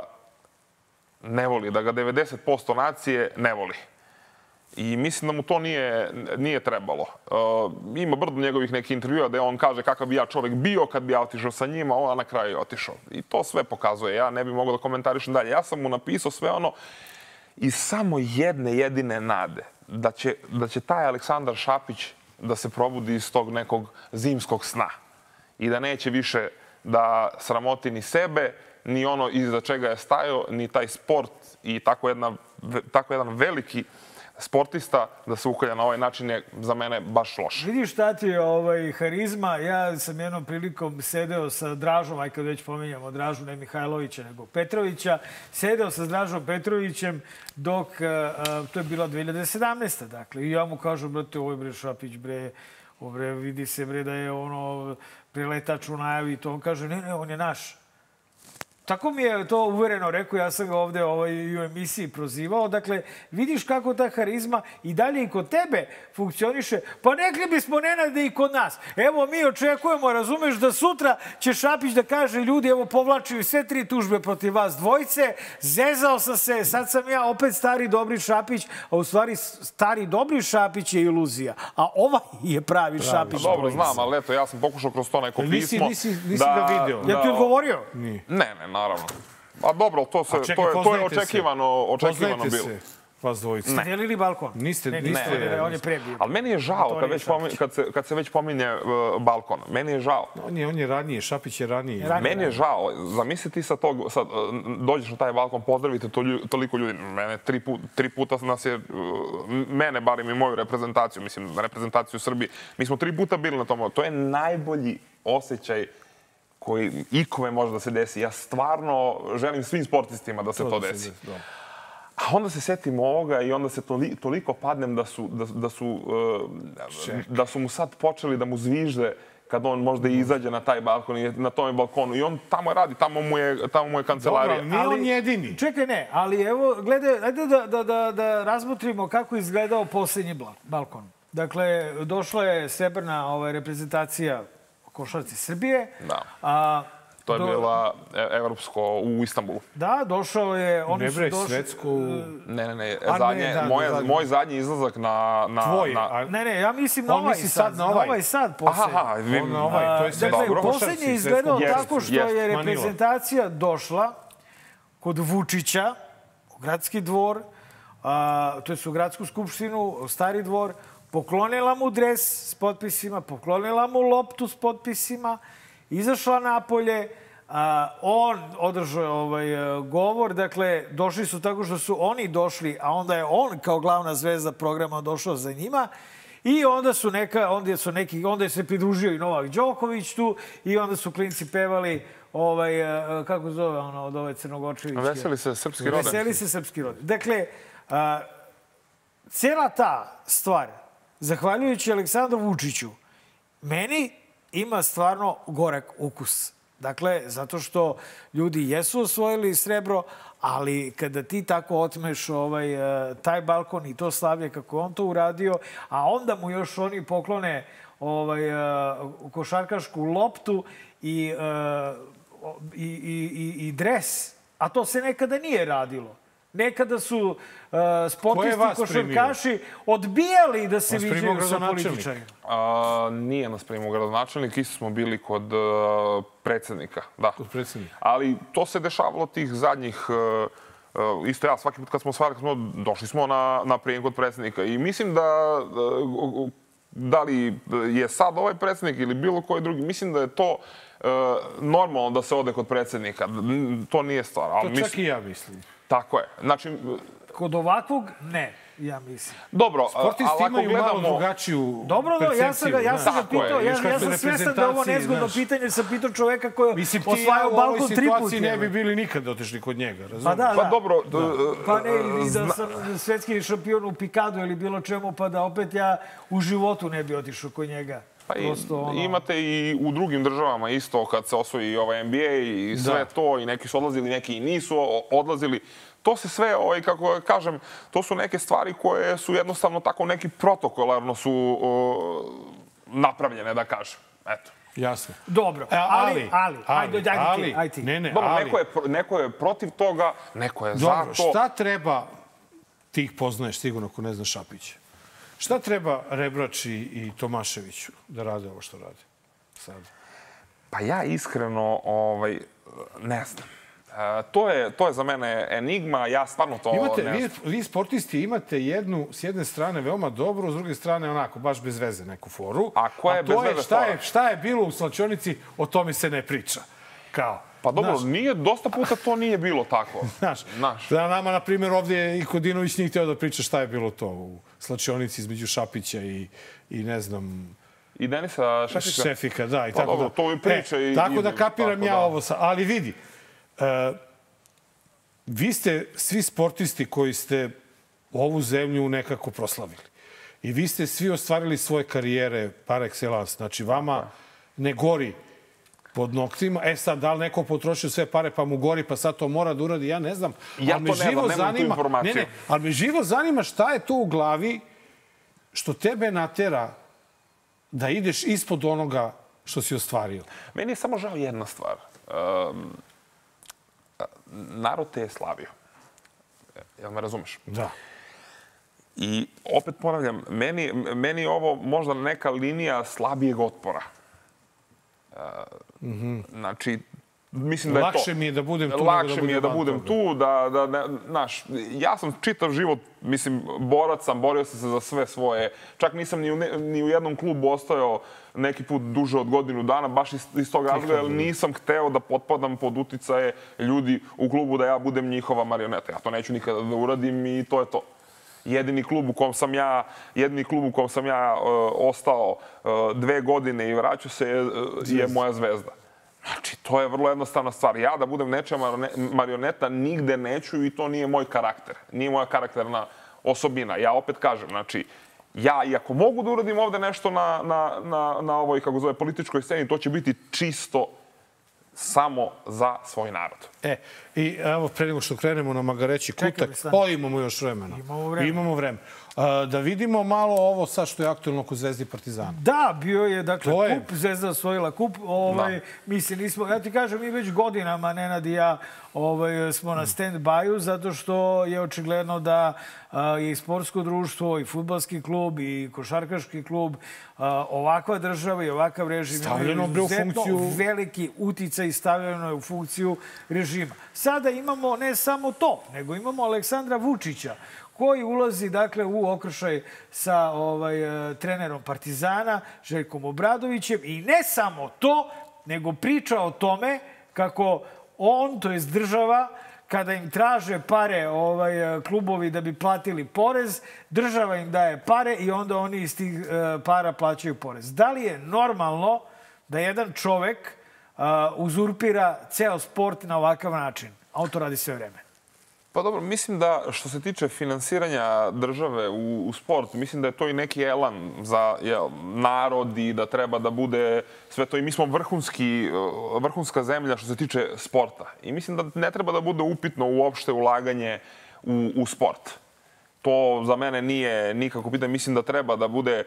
ne voli, da ga devedeset posto nacije ne voli. I mislim da mu to nije, nije trebalo. Uh, ima brdo njegovih nekih intervjua da on kaže kakav bi ja čovjek bio kad bi ja otišao sa njima, on na kraju je otišao. I to sve pokazuje. Ja ne bih mogao da komentarišem dalje. Ja sam mu napisao sve ono iz samo jedne jedine nade da će, da će taj Aleksandar Šapić da se probudi iz tog nekog zimskog sna i da neće više da sramoti ni sebe, ni ono iza čega je stajao, ni taj sport i tako, jedna, tako jedan veliki sportista da se ukolja na ovaj način je za mene baš loš. Vidiš šta ti je ovaj, harizma. Ja sam jednom prilikom sedeo sa Dražom, aj kad već pominjamo Dražu, ne Mihajlovića, nego Petrovića, sedeo sa Dražom Petrovićem dok, uh, to je bila dve hiljade sedamnaeste. Dakle, i ja mu kažem, brate, ovo je bre Šapić, bre, bre, vidi se bre da je ono preletač u najavi i to. On kaže, ne, ne, on je naš. tako mi je to uvereno rekao, ja sam ga ovde ovaj, u emisiji prozivao. Dakle, vidiš kako ta harizma i dalje i kod tebe funkcioniše. Pa rekli bismo, Nenade, i kod nas. Evo, mi očekujemo, razumeš, da sutra će Šapić da kaže ljudi, evo, povlačuju sve tri tužbe protiv vas dvojice, zezao sam se, sad sam ja opet stari dobri Šapić, a u stvari stari dobri Šapić je iluzija, a ovaj je pravi Šapić. Dobro, znam, ali eto, ja sam pokušao kroz to neko pismo. Nisi, nisi, nisi ga vidio. Ja ti odgovorio? Nije. Ne, ne, naravno. A dobro, to, se, čekaj, to, je, to je poznajte očekivano, očekivano Poznajte bilo. se, vas dvojice. Ste delili balkon? Niste, ne, niste. Ne, ne, ne, on je prebio. Ali meni je žao kad, već pominje, kad, se, kad se već pominje uh, balkon. Meni je žao. On je, on je ranije, Šapić je ranije. ranije. Meni je žao. Zamisli ti sa tog, sad, dođeš na taj balkon, pozdravite to, toliko ljudi. Mene tri, put, tri puta nas je, uh, mene barim i moju reprezentaciju, mislim, reprezentaciju Srbije. Mi smo tri puta bili na tom. To je najbolji osjećaj koji ikome može da se desi. Ja stvarno želim svim sportistima da se to, to desi. desi A onda se setim ovoga i onda se toli, toliko padnem da su, da, da, su, uh, da su mu sad počeli da mu zvižde kad on možda izađe na taj balkon i na tom balkonu. I on tamo radi, tamo mu je, tamo mu je kancelarija. Dobro, nije on jedini. Čekaj, ne, ali evo, gledaj, ajde da, da, da, da razmotrimo kako je izgledao posljednji balkon. Dakle, došla je srebrna ovaj, reprezentacija košarci Srbije. Da. A, to je do... bila evropsko u Istanbulu. Da, došao je... Oni ne bre, došli... svetsku... Ne, ne, ne. Zadnje, ne da, moje, zadnje. Moj zadnji izlazak na... na Tvoj. Na... A... Ne, ne, ja mislim na ovaj sad. sad. Na ovaj, na ovaj sad posljednji. Aha, vi... On na ovaj. To je sve dakle, dobro. Posljednji je izgledao jest, tako što jest. je reprezentacija došla kod Vučića u gradski dvor, a, to je u gradsku skupštinu, stari dvor, poklonila mu dres s potpisima, poklonila mu loptu s potpisima, izašla napolje, a, on održao ovaj, govor, dakle, došli su tako što su oni došli, a onda je on kao glavna zvezda programa došao za njima i onda su neka, onda su neki, onda je se pridružio i Novak Đoković tu i onda su klinci pevali ovaj, kako zove ono od ove Crnogočevićke? Veseli se srpski rodan. Veseli se srpski rodan. Dakle, a, cijela ta stvar, zahvaljujući Aleksandru Vučiću, meni ima stvarno gorak ukus. Dakle, zato što ljudi jesu osvojili srebro, ali kada ti tako otmeš ovaj, taj balkon i to slavlje kako on to uradio, a onda mu još oni poklone ovaj, košarkašku loptu i, i, i, i dres, a to se nekada nije radilo. Nekada su uh, sportisti košarkaši odbijali da se viđaju sa političarima. A, nije nas primio gradonačelnik, isto smo bili kod uh, predsjednika. Da. Kod predsjednika. Ali to se dešavalo tih zadnjih... Uh, uh, isto ja, svaki put kad smo stvarili, smo, došli smo na, na prijem kod predsjednika. I mislim da... Uh, da li je sad ovaj predsjednik ili bilo koji drugi, mislim da je to uh, normalno da se ode kod predsjednika. To nije stvar. To čak mislim, i ja mislim. Tako je. Znači... Kod ovakvog, ne, ja mislim. Dobro, sportisti imaju gledamo... malo drugačiju Dobro, percepciju. ja sam ga, ja sam ga pitao, ja, ja sam svjestan da ovo nezgodno znaš, pitanje, sam pitao čoveka koji mislim, osvajao ja balkon tri puta. Mislim, ti ja u ovoj situaciji ne bi bili nikad otišli kod njega, razumiješ? Pa da, pa da. dobro. Da. Pa ne, i da sam svetski šampion u pikadu ili bilo čemu, pa da opet ja u životu ne bi otišao kod njega. Pa i, ono... imate i u drugim državama isto, kad se osvoji ovaj N B A i sve da. To, i neki su odlazili, neki i nisu odlazili. To se sve, ovaj, kako kažem, to su neke stvari koje su jednostavno tako neki protokolarno su o, napravljene, da kažem. Eto. Jasno. Dobro, e, ali, ali, ali, ajde, ali, ajde, ajde. Ne, ne, Dobro, ali. Neko, je, neko je protiv toga, neko je Dobro, za to. Šta treba, ti ih poznaješ sigurno ako ne znaš Šapića, šta treba Rebrač i, i Tomaševiću da rade ovo što rade sad? Pa ja iskreno ovaj, ne znam. E, to, je, to je za mene enigma, ja stvarno to imate, ne znam. Vi, vi sportisti imate jednu, s jedne strane veoma dobru, s druge strane onako, baš bez veze neku foru. A koja je A to bez je veze šta, fora? je šta je bilo u slačionici, o tome se ne priča. Kao. Pa dobro, znaš, nije, dosta puta to nije bilo tako. Znaš, znaš. Da nama, na primjer, ovdje i Kodinović nije htio da priča šta je bilo to u slačionici između Šapića i, i ne znam... I Denisa Šefika. Šefika, da. I pa tako dobro, da, to je priča. e, i, tako i, da kapiram tako ja da. ovo. Sa, ali vidi, uh, vi ste svi sportisti koji ste ovu zemlju nekako proslavili. I vi ste svi ostvarili svoje karijere par excellence. Znači, vama ne gori pod noktima. E sad, da li neko potrošio sve pare pa mu gori, pa sad to mora da uradi, ja ne znam. Ja to ne znam, nemam tu informaciju. Ne, ne, ali me živo zanima šta je to u glavi što tebe natera da ideš ispod onoga što si ostvario. Meni je samo žao jedna stvar. Um, narod te je slavio. Jel me razumeš? Da. I opet ponavljam, meni, meni je ovo možda neka linija slabijeg otpora. Uh, mm-hmm. Znači, mislim da je to. Lakše mi je da budem tu. Lakše mi je da budem tu, da, da, ne, znaš, ja sam čitav život, mislim, borac sam, borio sam se za sve svoje. Čak nisam ni u, ne, ni u jednom klubu ostajao neki put duže od godinu dana, baš iz, iz tog razloga, jer nisam hteo da potpadam pod uticaje ljudi u klubu da ja budem njihova marioneta. Ja to neću nikada da uradim i to je to. Jedini klub u kom sam ja, jedini klub u kom sam ja uh, ostao uh, dve godine i vraćao se je, uh, je moja Zvezda. Znači, to je vrlo jednostavna stvar. Ja da budem nečija marioneta nigde neću i to nije moj karakter. Nije moja karakterna osobina. Ja opet kažem, znači, ja, iako mogu da uradim ovde nešto na, na, na, na ovoj, kako zove, političkoj sceni, to će biti čisto samo za svoj narod. E, i evo, pre nego što krenemo na Magareći kutak, o, imamo još vremena. Imamo vremena. Imamo vremena. Da vidimo malo ovo sad što je aktualno kod Zvezdi i Partizana. Da, bio je, dakle, to kup, je... Zvezda osvojila kup. Ovaj, mislim, nismo, ja ti kažem, mi već godinama, Nenad i ja, ovaj, smo na stand-by-u, zato što je očigledno da a, i sportsko društvo, i fudbalski klub, i košarkaški klub, a, ovakva država i ovakav režim stavljeno imaju izuzetno funkciju... veliki uticaj i stavljeno je u funkciju režima. Sada imamo ne samo to, nego imamo Aleksandra Vučića, koji ulazi, dakle, u okršaj sa ovaj, trenerom Partizana, Željkom Obradovićem. I ne samo to, nego priča o tome kako on, to jest država, kada im traže pare ovaj, klubovi da bi platili porez, država im daje pare i onda oni iz tih uh, para plaćaju porez. Da li je normalno da jedan čovek uh, uzurpira ceo sport na ovakav način? A on to radi sve vreme. Pa dobro, mislim da što se tiče finansiranja države u, u sportu, mislim da je to i neki elan za jel, narod i da treba da bude sve to. I mi smo vrhunski, vrhunska zemlja što se tiče sporta. I mislim da ne treba da bude upitno uopšte ulaganje u, u sport. To za mene nije nikako pitanje. Mislim da treba da bude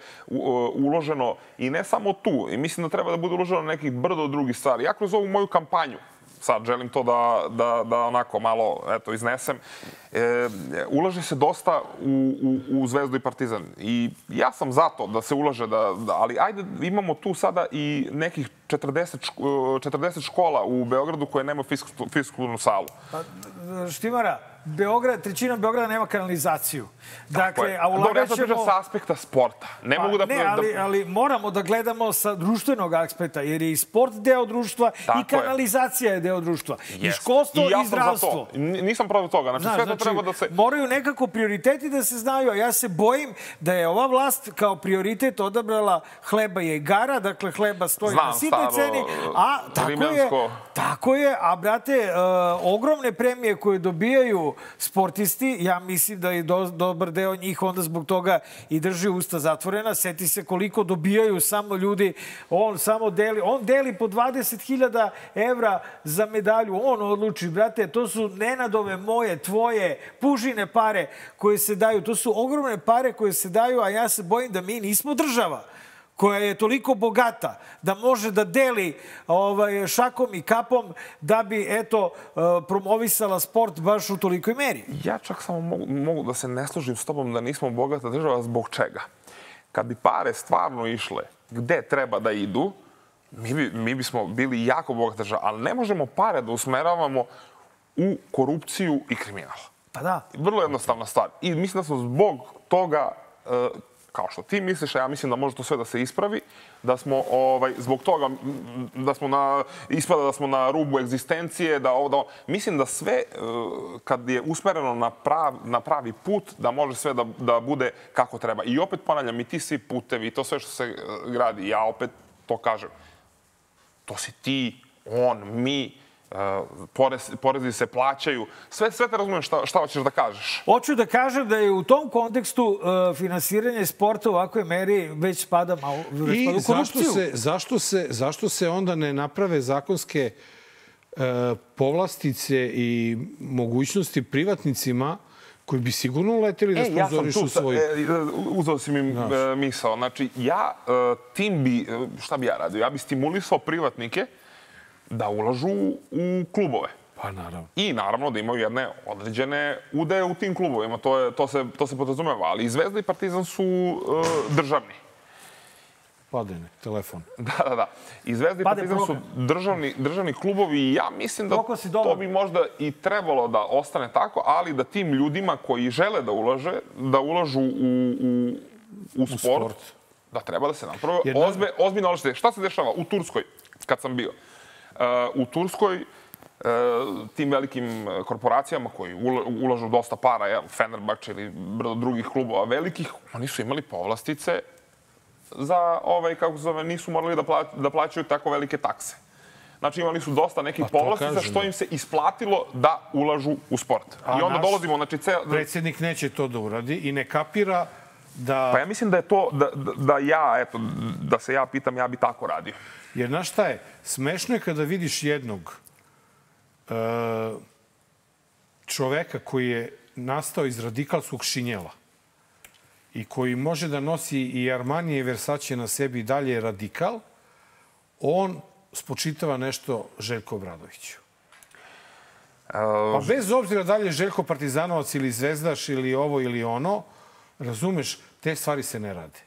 uloženo i ne samo tu. I mislim da treba da bude uloženo nekih brdo drugih stvari. Ja kroz ovu moju kampanju, sad želim to da, da, da onako malo eto, iznesem, e, ulaže se dosta u, u, u Zvezdu i Partizan. I ja sam za to da se ulaže, da, da, ali ajde imamo tu sada i nekih četrdeset, četrdeset škola u Beogradu koje nema fiskulturnu salu. Pa, Štimara, Beograd, trećina Beograda nema kanalizaciju. Dakle, a ulagat ćemo... Dobro, ja sa aspekta sporta. Ne pa, mogu da... Ne, ali, da... ali moramo da gledamo sa društvenog aspekta, jer je i sport deo društva tako i kanalizacija je, je deo društva. Yes. I školstvo i, ja i zdravstvo. Nisam protiv toga. Znači, Znaš, sve to znači, treba da se... Moraju nekako prioriteti da se znaju, a ja se bojim da je ova vlast kao prioritet odabrala hleba i igara, dakle hleba stoji Znam, na sitnoj staro, ceni, a tako rimensko... je, tako je, a brate, uh, ogromne premije koje dobijaju sportisti, ja mislim da je do, dobar deo njih onda zbog toga i drži usta zatvorena. Seti se koliko dobijaju samo ljudi. On samo deli, on deli po dvadeset hiljada evra za medalju. On odluči, brate, to su Nenadove, moje, tvoje, Pužine pare koje se daju. To su ogromne pare koje se daju, a ja se bojim da mi nismo država koja je toliko bogata da može da deli ovaj, šakom i kapom da bi, eto, promovisala sport baš u tolikoj meri. Ja čak samo mogu, mogu da se ne složim s tobom da nismo bogata država. Zbog čega? Kad bi pare stvarno išle gde treba da idu, mi, bi, mi bismo bili jako bogata država, ali ne možemo pare da usmeravamo u korupciju i kriminal. Pa da. Vrlo jednostavna stvar. I mislim da smo zbog toga... Uh, kao što ti misliš, a ja mislim da može to sve da se ispravi, da smo ovaj, zbog toga, da smo na, ispada da smo na rubu egzistencije, da ovo, da ovo. Mislim da sve, kad je usmereno na, prav, na pravi put, da može sve da, da bude kako treba. I opet ponavljam, i ti svi putevi, i to sve što se gradi, ja opet to kažem. To si ti, on, mi, porezi se plaćaju. Sve, sve te razumem šta, šta hoćeš da kažeš. Hoću da kažem da je u tom kontekstu uh, finansiranje sporta u ovakvoj meri već spada malo već I spada u korupciju. zašto se, zašto, se, zašto se onda ne naprave zakonske uh, povlastice i mogućnosti privatnicima koji bi sigurno uleteli da e, sponzorišu ja svoj... E, uzeo si mi Znaš. misao. Znači, ja uh, tim bi... Šta bi ja radio? Ja bi stimulisao privatnike da ulažu u klubove. Pa naravno. I naravno da imaju jedne određene udeje u tim klubovima. To, je, to, se, to se podrazumeva. Ali i Zvezda i Partizan su uh, državni. Padene, telefon. Da, da, da. I Zvezda i Partizan su državni, državni klubovi i ja mislim da to bi možda i trebalo da ostane tako, ali da tim ljudima koji žele da ulaže, da ulažu u, u, u sport, u sport. Da treba da se naprave ozbe, ozbiljno ulažite. Šta se dešava u Turskoj, kad sam bio? Uh, u Turskoj uh, tim velikim korporacijama koji ulažu dosta para, jel, Fenerbahče ili brdo drugih klubova velikih, oni su imali povlastice za, ovaj, kako se zove, nisu morali da, pla, da plaćaju tako velike takse. Znači imali su dosta nekih pa, povlastica što im se isplatilo da ulažu u sport. A I onda dolazimo, znači... Cel... Predsjednik neće to da uradi i ne kapira da... Pa ja mislim da je to, da, da, da ja, eto, da se ja pitam, ja bi tako radio. Jer, znaš šta je? Smešno je kada vidiš jednog uh, čoveka koji je nastao iz radikalskog šinjela i koji može da nosi i Armani i Versace na sebi i dalje je radikal, on spočitava nešto Željko Obradoviću. Pa bez obzira da li je Željko Partizanovac ili Zvezdaš ili ovo ili ono, razumeš, te stvari se ne rade.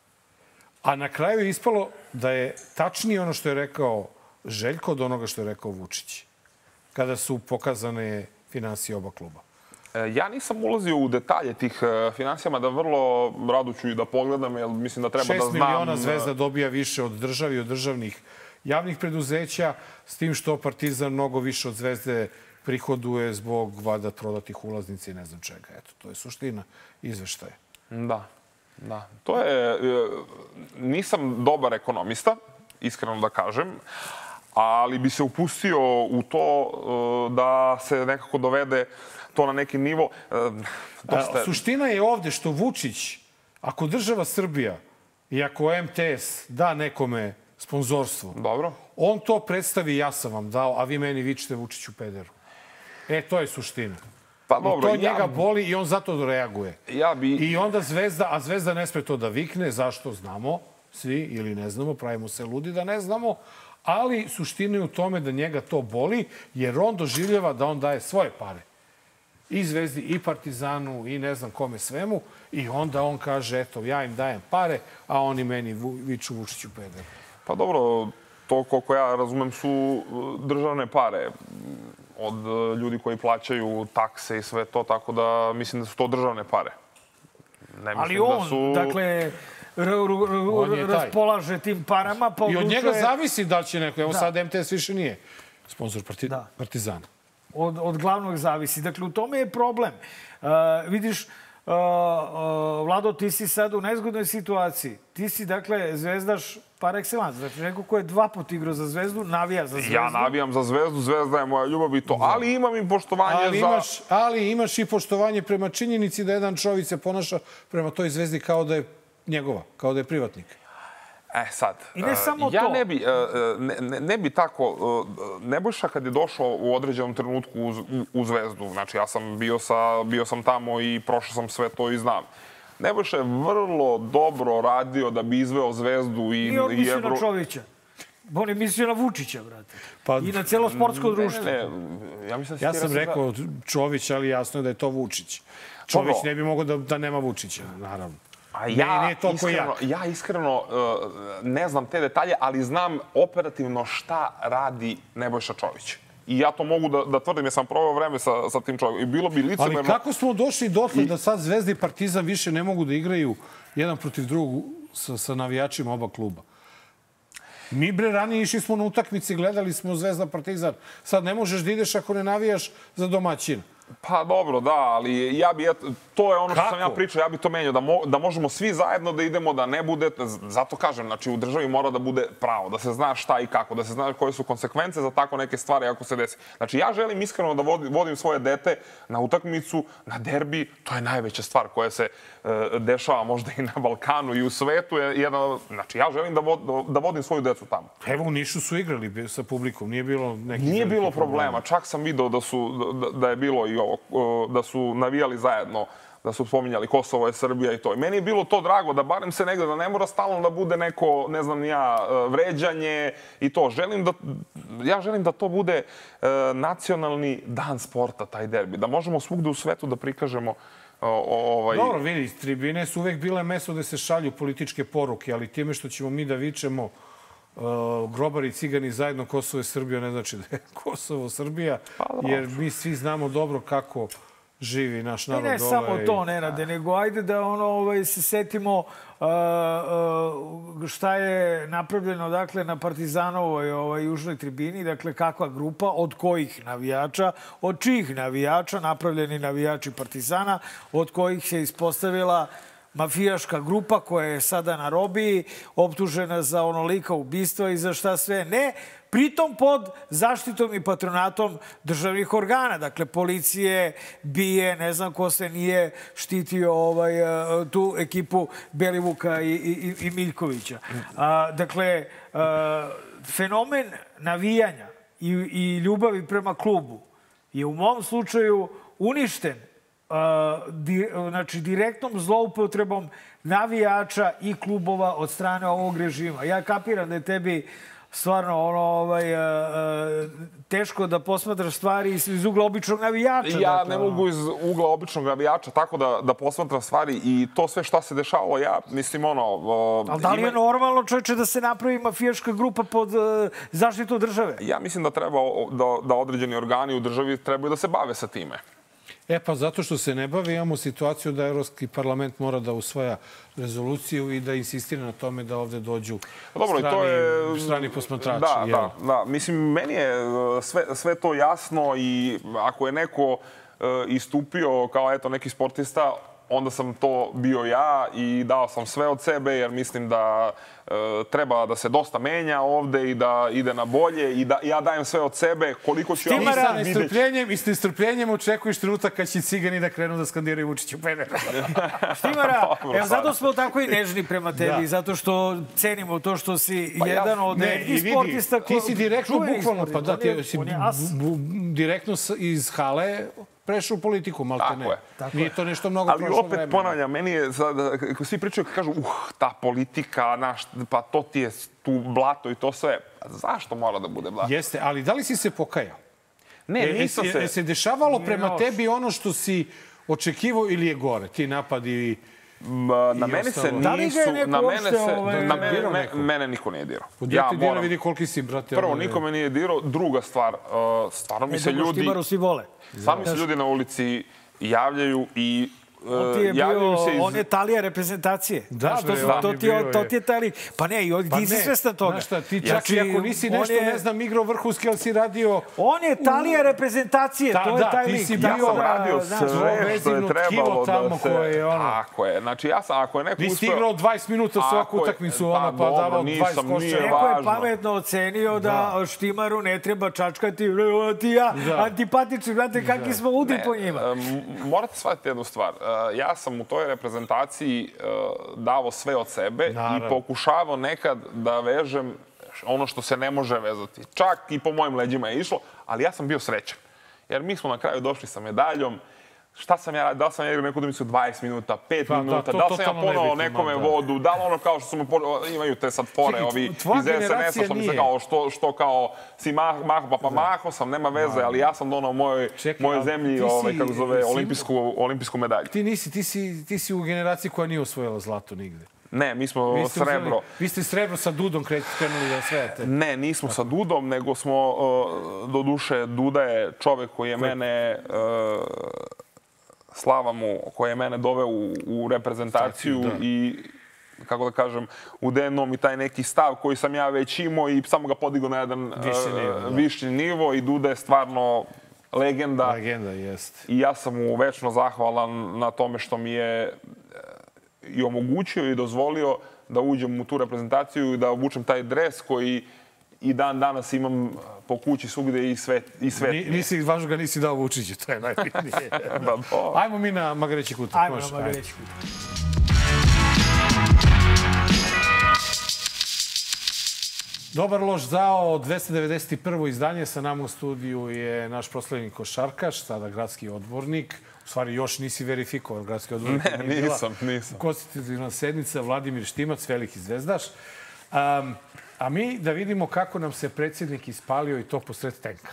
A na kraju je ispalo da je tačnije ono što je rekao Željko od onoga što je rekao Vučić, kada su pokazane finansije oba kluba. Ja nisam ulazio u detalje tih finansijama, da vrlo rado ću i da pogledam, jer mislim da treba da znam... Šest miliona Zvezda dobija više od državi, od državnih javnih preduzeća, s tim što Partizan mnogo više od Zvezde prihoduje zbog valjda prodatih ulaznica i ne znam čega. Eto, to je suština izveštaja. Da, da. To je... Nisam dobar ekonomista, iskreno da kažem, ali bi se upustio u to da se nekako dovede to na neki nivo. Dosta... Suština je ovde što Vučić, ako država Srbija i ako M T S da nekome sponzorstvo, dobro, on to predstavi, ja sam vam dao, a vi meni vičete Vučiću pederu. E, to je suština. Pa dobro, I to njega ja... boli i on zato reaguje. Ja bi... I onda Zvezda, a Zvezda ne sme to da vikne, zašto znamo svi ili ne znamo, pravimo se ludi da ne znamo, ali suština je u tome da njega to boli, jer on doživljava da on daje svoje pare. I Zvezdi, i Partizanu, i ne znam kome svemu. I onda on kaže, eto, ja im dajem pare, a oni meni viču Vučiću peder. Pa dobro, to koliko ja razumem su državne pare od ljudi koji plaćaju takse i sve to, tako da mislim da su to državne pare. Ne Ali on, da su... dakle, raspolaže tim parama, pa i od njega zavisi da će neko. Evo da. Sad M T S više nije sponsor parti... da. Partizana. Od, od glavnog zavisi. Dakle, u tome je problem. Uh, vidiš, uh, uh, Vlado, ti si sad u nezgodnoj situaciji. Ti si, dakle, zvezdaš par excellence. Znači, neko ko je dva put igrao za Zvezdu, navija za Zvezdu. Ja navijam za Zvezdu, Zvezda je moja ljubav i to. Ali imam i poštovanje ali za... Imaš, ali imaš i poštovanje prema činjenici da jedan čovjek se ponaša prema toj Zvezdi kao da je njegova, kao da je privatnik. E sad, I ne samo ja to. ne bi, ne, ne, ne bi tako, Nebojša kad je došao u određenom trenutku u, u Zvezdu, znači ja sam bio, sa, bio sam tamo i prošao sam sve to i znam. Nebojša je vrlo dobro radio da bi izveo Zvezdu i... I on mislio Evro... na Čovića. On je mislio na Vučića, brate. Pa, I na cijelo sportsko društvo. Ne, ne, ja mislim da ja sam rekao da... Čović, ali jasno je da je to Vučić. Čović ne bi mogao da, da nema Vučića, naravno. A ja, ne, ne iskreno, ja iskreno uh, ne znam te detalje, ali znam operativno šta radi Nebojša Čović. I ja to mogu da, da tvrdim, jer sam proveo vreme sa, sa tim čovjekom. I bilo bi licemerno... Ali kako smo došli dotle I... da sad Zvezda i Partizan više ne mogu da igraju jedan protiv drugog sa, sa navijačima oba kluba? Mi, bre, ranije išli smo na utakmici, gledali smo Zvezda Partizan. Sad ne možeš da ideš ako ne navijaš za domaćina. Pa dobro, da, ali ja bi, to je ono što sam ja pričao, ja bi to menjao, da, mo, da možemo svi zajedno da idemo, da ne bude, zato kažem, znači u državi mora da bude pravo, da se zna šta i kako, da se zna koje su konsekvence za tako neke stvari ako se desi. Znači ja želim iskreno da vodim, vodim svoje dete na utakmicu, na derbi, to je najveća stvar koja se e, dešava možda i na Balkanu i u svetu. Je jedna, znači ja želim da, vod, da vodim svoju decu tamo. Evo u Nišu su igrali sa publikom, nije bilo nekih Nije bilo problema, problema. Čak sam video da, su, da, da je bilo i ovo, da su navijali zajedno, da su spominjali Kosovo je Srbija i to. I meni je bilo to drago da barem se negde, da ne mora stalno da bude neko, ne znam ja, vređanje i to. Želim da, ja želim da to bude uh, nacionalni dan sporta, taj derbi. Da možemo svugde u svetu da prikažemo uh, ovaj... Dobro, vidi, tribine su uvek bile mesto gde se šalju političke poruke, ali time što ćemo mi da vičemo uh, grobari i cigani zajedno Kosovo je Srbija, ne znači da je Kosovo Srbija, pa, jer mi svi znamo dobro kako živi naš narod dole. Ne samo to, Nenade, nego ajde da ono, ovaj, se setimo uh, uh, šta je napravljeno dakle, na Partizanovoj ovaj, južnoj tribini, dakle kakva grupa, od kojih navijača, od čijih navijača, napravljeni navijači Partizana, od kojih se ispostavila mafijaška grupa koja je sada na robiji, optužena za onolika ubistva i za šta sve ne, pritom pod zaštitom i patronatom državnih organa. Dakle, policije, bije, ne znam ko se nije štitio ovaj, tu ekipu Belivuka i, i, i Miljkovića. A, dakle, a, fenomen navijanja i, i ljubavi prema klubu je u mom slučaju uništen Uh, di, znači, direktnom zloupotrebom navijača i klubova od strane ovog režima. Ja kapiram da je tebi stvarno ono, ovaj, uh, teško da posmatraš stvari iz, iz ugla običnog navijača. Ja dakle, ne mogu iz ugla običnog navijača tako da, da posmatram stvari i to sve šta se dešavalo, ja mislim ono... Uh, Ali da li je ima... normalno, čovječe, da se napravi mafijaška grupa pod uh, zaštitu države? Ja mislim da treba da, da određeni organi u državi trebaju da se bave sa time. E pa zato što se ne bave, imamo situaciju da Evropski parlament mora da usvaja rezoluciju i da insistira na tome da ovde dođu Dobro, strani, to je, strani posmatrači. Da, jel? da, da. Mislim, meni je sve, sve to jasno i ako je neko uh, istupio kao eto, neki sportista, onda sam to bio ja i dao sam sve od sebe jer mislim da e, treba da se dosta menja ovde i da ide na bolje i da ja dajem sve od sebe koliko ću ja sa nestrpljenjem i s nestrpljenjem očekuješ trenutak kad će cigani da krenu da skandiraju Vučiću peder. Štimara, evo zato smo tako i nežni prema tebi, da. Zato što cenimo to što si pa jedan ja, od nekih sportista. Ti si direktno, bukvalno, pa da, ti si direktno iz hale prešao u politiku, malte ne. Nije to nešto mnogo prošlo vremena. Ali opet ponavljam, meni je, svi pričaju kad kažu, uh, ta politika, naš, pa to ti je tu blato i to sve. Zašto mora da bude blato? Jeste, ali da li si se pokajao? Ne, nisam se... Je se dešavalo prema tebi ono što si očekivao ili je gore? Ti napadi... Na mene se nisu... Na mene se... Na mene, mene niko nije dirao. Ja moram... vidi koliki si, brate. Prvo, niko me nije dirao. Druga stvar, stvarno mi se ljudi... Štimaru svi vole. Stvarno mi se ljudi na ulici javljaju i On ti je bio, iz... on je talija reprezentacije. Da, što bre, to, ti je, to ti je talija. Pa ne, i on, pa ti si svestan toga. Znaš šta, ti čak znači, i ako nisi nešto, je... ne znam, igrao vrhunski, ali si radio... On je talija reprezentacije, da, to je taj lik. Ja sam radio sve što je trebalo da se... Koje, ono... Tako je, znači ja sam, ako je neko uspeo... Nisi igrao dvadeset minuta svaku utakmicu, ono, pa davao dvadeset koševa. Neko je pametno ocenio da Štimaru ne treba čačkati, ti ja, antipatični, znate kakvi smo udri po njima. Morate shvatiti jednu stvar. Ja sam u toj reprezentaciji uh, davo sve od sebe Naravno. i pokušavao nekad da vežem ono što se ne može vezati. Čak i po mojim leđima je išlo, ali ja sam bio srećan. Jer mi smo na kraju došli sa medaljom. Šta sam ja radio? Da li sam ja igrao neku utakmicu dvadeset minuta, pet pa, minuta? Da, to, da li sam ja ponao nekome da. vodu? Da li ono kao što smo... Imaju te sad fore Čekaj, ovi iz es en es-a što mi se kao što, što kao si mah, maho, pa, pa maho sam, nema veze, ali ja sam donao mojoj, mojoj zemlji si, ovaj, kako zove, olimpijsku, olimpijsku medalju. Ti nisi, ti si, ti si u generaciji koja nije osvojila zlato nigde. Ne, mi smo vi srebro. Uzeli, vi ste srebro sa Dudom krenuli da osvajate. Ne, nismo Tako. sa Dudom, nego smo, uh, do duše, Duda je čovek koji je Koji? mene... Uh, Slava mu, koji je mene doveo u, u reprezentaciju Stati, i, kako da kažem, u D N O mi taj neki stav koji sam ja već imao i samo ga podigao na jedan viši nivo, uh, viši nivo i Duda je stvarno legenda. Legenda, jest. I ja sam mu večno zahvalan na tome što mi je i omogućio i dozvolio da uđem u tu reprezentaciju i da obučem taj dres koji i dan danas imam po kući svugde i svet. I svet nisi, važno ga nisi dao Vučiću, to je najbitnije. Da, do. Ajmo mi na Magareći kutak. Ajmo na Magareći kutak. Dobar loš zao, dvesta devedeset prvo izdanje. Sa nama u studiju je naš proslavljeni košarkaš, sada gradski odbornik. U stvari, još nisi verifikovan gradski odbornik. Ne, nisam, nisam. Konstitutivna sednica, Vladimir Štimac, veliki zvezdaš. Um, a mi da vidimo kako nam se predsjednik ispalio i to posred tenka.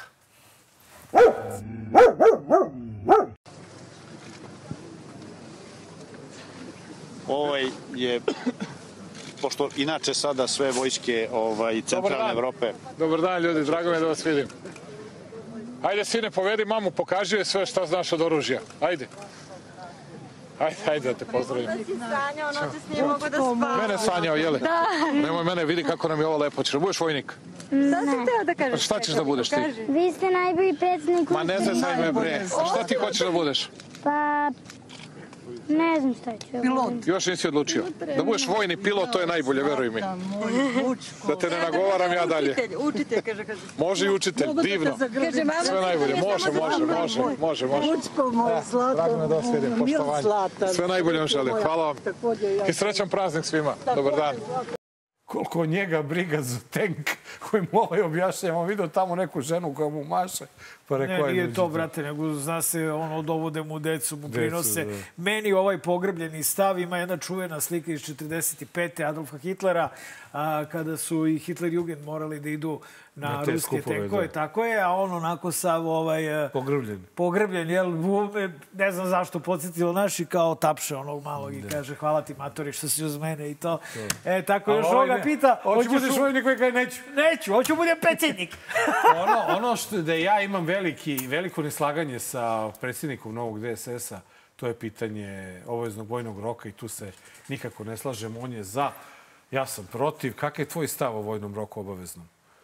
Ovaj je, pošto inače sada sve vojske ovaj, centralne Evrope... Dobar dan, ljudi, drago mi je da vas vidim. Ajde, sine, povedi mamu, pokaži joj sve šta znaš od oružja. Ajde. Ajde, ajde da te pozdravim. Da si sanjao, noćas nije mogo da spava. Mene sanjao, jeli? Da. Nemoj mene, vidi kako nam je ovo lepo. Ćeš da budeš vojnik? Šta si teo da kažeš? Šta ćeš da budeš ti? Vi ste najbolji predsjednik. Ma ne zezaj me, bre. A šta ti hoćeš da budeš? Pa... Ne znam šta ću. Pilot. Još nisi odlučio. Da budeš vojni pilot, to je najbolje, veruj mi. Da te ne nagovaram ja dalje. Učitelj, kaže. Može i učitelj, divno. Sve najbolje, može, može, može, može, može. Učko moje zlato. Drago me da vas vidim, poštovanje. Sve najbolje vam želim, hvala vam. I srećan praznik svima. Dobar dan. Koliko njega briga za tank koji mu ovaj objašnjava. On vidio tamo neku ženu koja mu maše. Pa rekao, ne, nije to, brate, nego zna se, ono, dovode mu decu, mu prinose. Da. Meni ovaj pogrebljeni stav ima jedna čuvena slika iz četrdeset pete. Adolfa Hitlera, a, kada su i Hitler-Jugend morali da idu na, na ruske skupove, tenkove. Da. Tako je, a on onako sav ovaj... Pogrebljen. Pogrebljen, jel? Ne znam zašto podsjetilo naši kao tapše onog malog da. I kaže hvala ti, matori, što si uz mene i to. to. E, tako još ovoga ovaj pita... Hoću budeš vojnik koji kaže neću. Neću, hoću budem predsjednik. ono, ono što da ja imam veliki, veliko neslaganje sa predsjednikom novog D S S-a, to je pitanje obaveznog vojnog roka i tu se nikako ne slažem. On je za, ja sam protiv. Kakav je tvoj stav o vojnom roku obaveznom?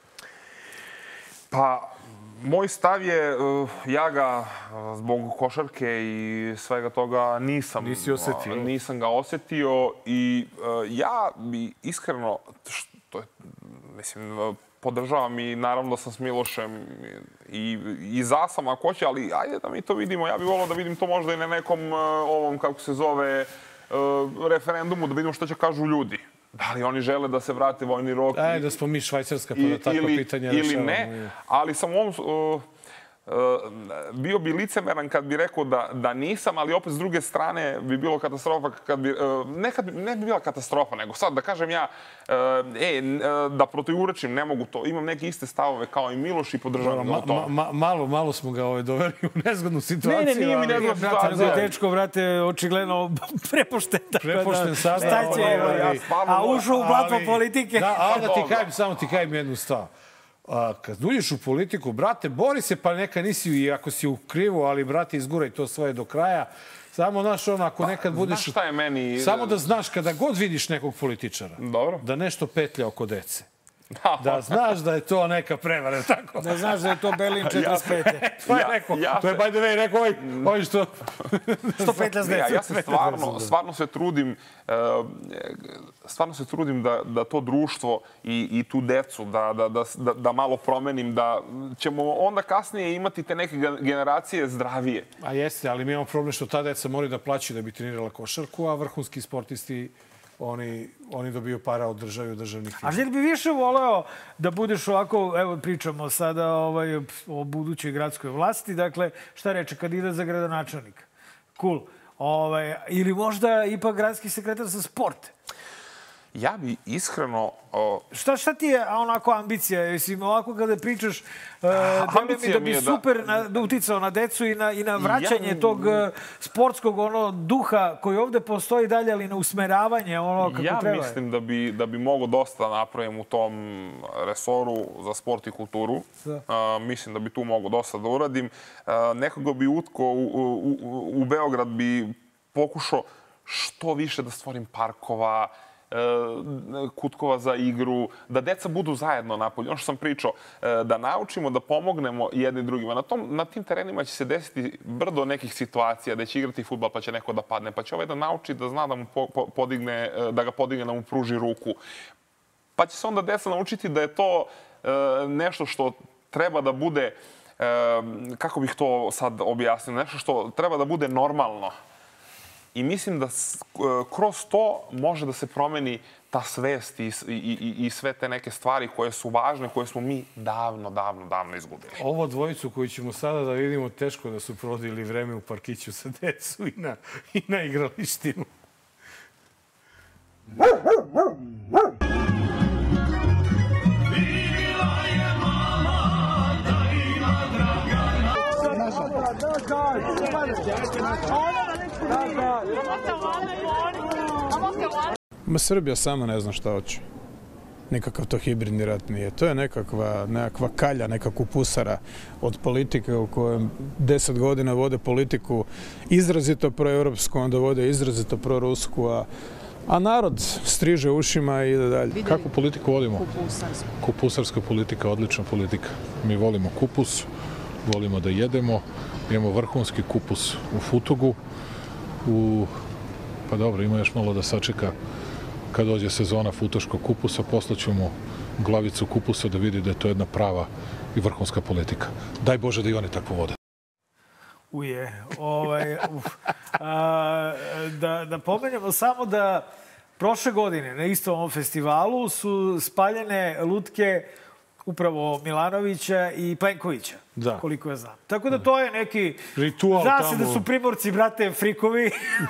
Pa, moj stav je, ja ga zbog košarke i svega toga nisam... Nisi osetio? Nisam ga osetio i ja bi iskreno, što je, mislim, podržavam i naravno sam s Milošem i, i za sam ako hoće, ali ajde da mi to vidimo. Ja bih volao da vidim to možda i na nekom ovom, kako se zove, referendumu, da vidimo što će kažu ljudi. Da li oni žele da se vrate vojni rok? Ajde da smo mi Švajcarska pa da takva pitanja rešavamo. Ili ne, ali sam u ovom... Uh, bio bi licemeran kad bi rekao da, da nisam, ali opet s druge strane bi bilo katastrofa kad bi, ne, kad, ne bi bila katastrofa, nego sad da kažem ja, e, da protivurečim, ne mogu to, imam neke iste stavove kao i Miloš i podržavam ga u tome. Ma, ma, malo, malo smo ga ovaj doveli u nezgodnu situaciju. Ne, ne, nije mi nezgodnu situaciju. Dečko, vrate, očigledno prepošten. Prepošten sada. Šta će, ovaj, a ušao u blatvo politike. Da, a onda ti kajem, samo ti kajem jednu stav. A, kad uđeš u politiku, brate, bori se, pa neka nisi, i ako si u krivu, ali, brate, izguraj to svoje do kraja. Samo, znaš, ono, ako nekad budeš... Znaš šta je meni... Samo da znaš, kada god vidiš nekog političara, dobro, da nešto petlja oko dece. Da znaš da je to neka prevara, tako? Da znaš da je to Berlin četrdeset pete. To je rekao, to je by the way, rekao ovaj, ovaj što... što petlja s dece. Ja se stvarno, stvarno se trudim, stvarno se trudim da, da to društvo i, i tu decu, da, da, da, da malo promenim, da ćemo onda kasnije imati te neke generacije zdravije. A jeste, ali mi imamo problem što ta deca moraju da plaćaju da bi trenirala košarku, a vrhunski sportisti Oni, oni dobiju para od države, od državnih firma. A želi bi više voleo da budeš ovako, evo pričamo sada ovaj, o budućoj gradskoj vlasti, dakle, šta reče, kandidat za gradonačelnika? Cool. Ovaj, ili možda ipak gradski sekretar za sport? Ja bi iskreno... O... Šta, šta ti je onako ambicija? Jesi ovako kada pričaš, uh, deluje mi da bi super da... Na, da uticao na decu i na, i na vraćanje ja... tog uh, sportskog ono, duha koji ovde postoji dalje, ali na usmeravanje ono kako ja treba. Ja mislim da bi, da bi mogo dosta napravim u tom resoru za sport i kulturu. Uh, mislim da bi tu mogo dosta da uradim. Uh, nekoga bi utko u, u, u, u Beograd bi pokušao što više da stvorim parkova, kutkova za igru, da deca budu zajedno napolju. Ono što sam pričao, da naučimo, da pomognemo jedni drugima. Na, tom, na tim terenima će se desiti brdo nekih situacija da će igrati fudbal pa će neko da padne, pa će ovaj da nauči da zna da, mu po, po, podigne, da ga podigne, da mu pruži ruku. Pa će se onda deca naučiti da je to e, nešto što treba da bude, e, kako bih to sad objasnio, nešto što treba da bude normalno. I mislim da kroz to može da se promeni ta svest i, i, i sve te neke stvari koje su važne, koje smo mi davno, davno, davno izgubili. Ovo dvojicu koju ćemo sada da vidimo, teško da su provodili vreme u parkiću sa decu i na, i na igralištinu. Ma Srbija sama ne zna šta hoće. Nikakav to hibridni rat nije. To je nekakva, nekakva kalja, nekakva pusara od politike u kojem deset godina vode politiku izrazito proevropsku, onda vode izrazito prorusku, a, a narod striže ušima i ide dalje. Kakvu politiku vodimo? Kupusarsku. Kupusarska politika, odlična politika. Mi volimo kupus, volimo da jedemo, imamo vrhunski kupus u Futogu, u, pa dobro, ima još malo da sačeka kad dođe sezona futoškog kupusa, poslaću mu glavicu kupusa da vidi da je to jedna prava i vrhunska politika. Daj Bože da i oni tako vode. Uje, ovaj, uf. A, da, da pomenemo samo da prošle godine na istom ovom festivalu su spaljene lutke upravo Milanovića i Plenkovića, da. Koliko ja znam. Tako da to je neki... Ritual zna tamo. se da su Primorci, brate, frikovi.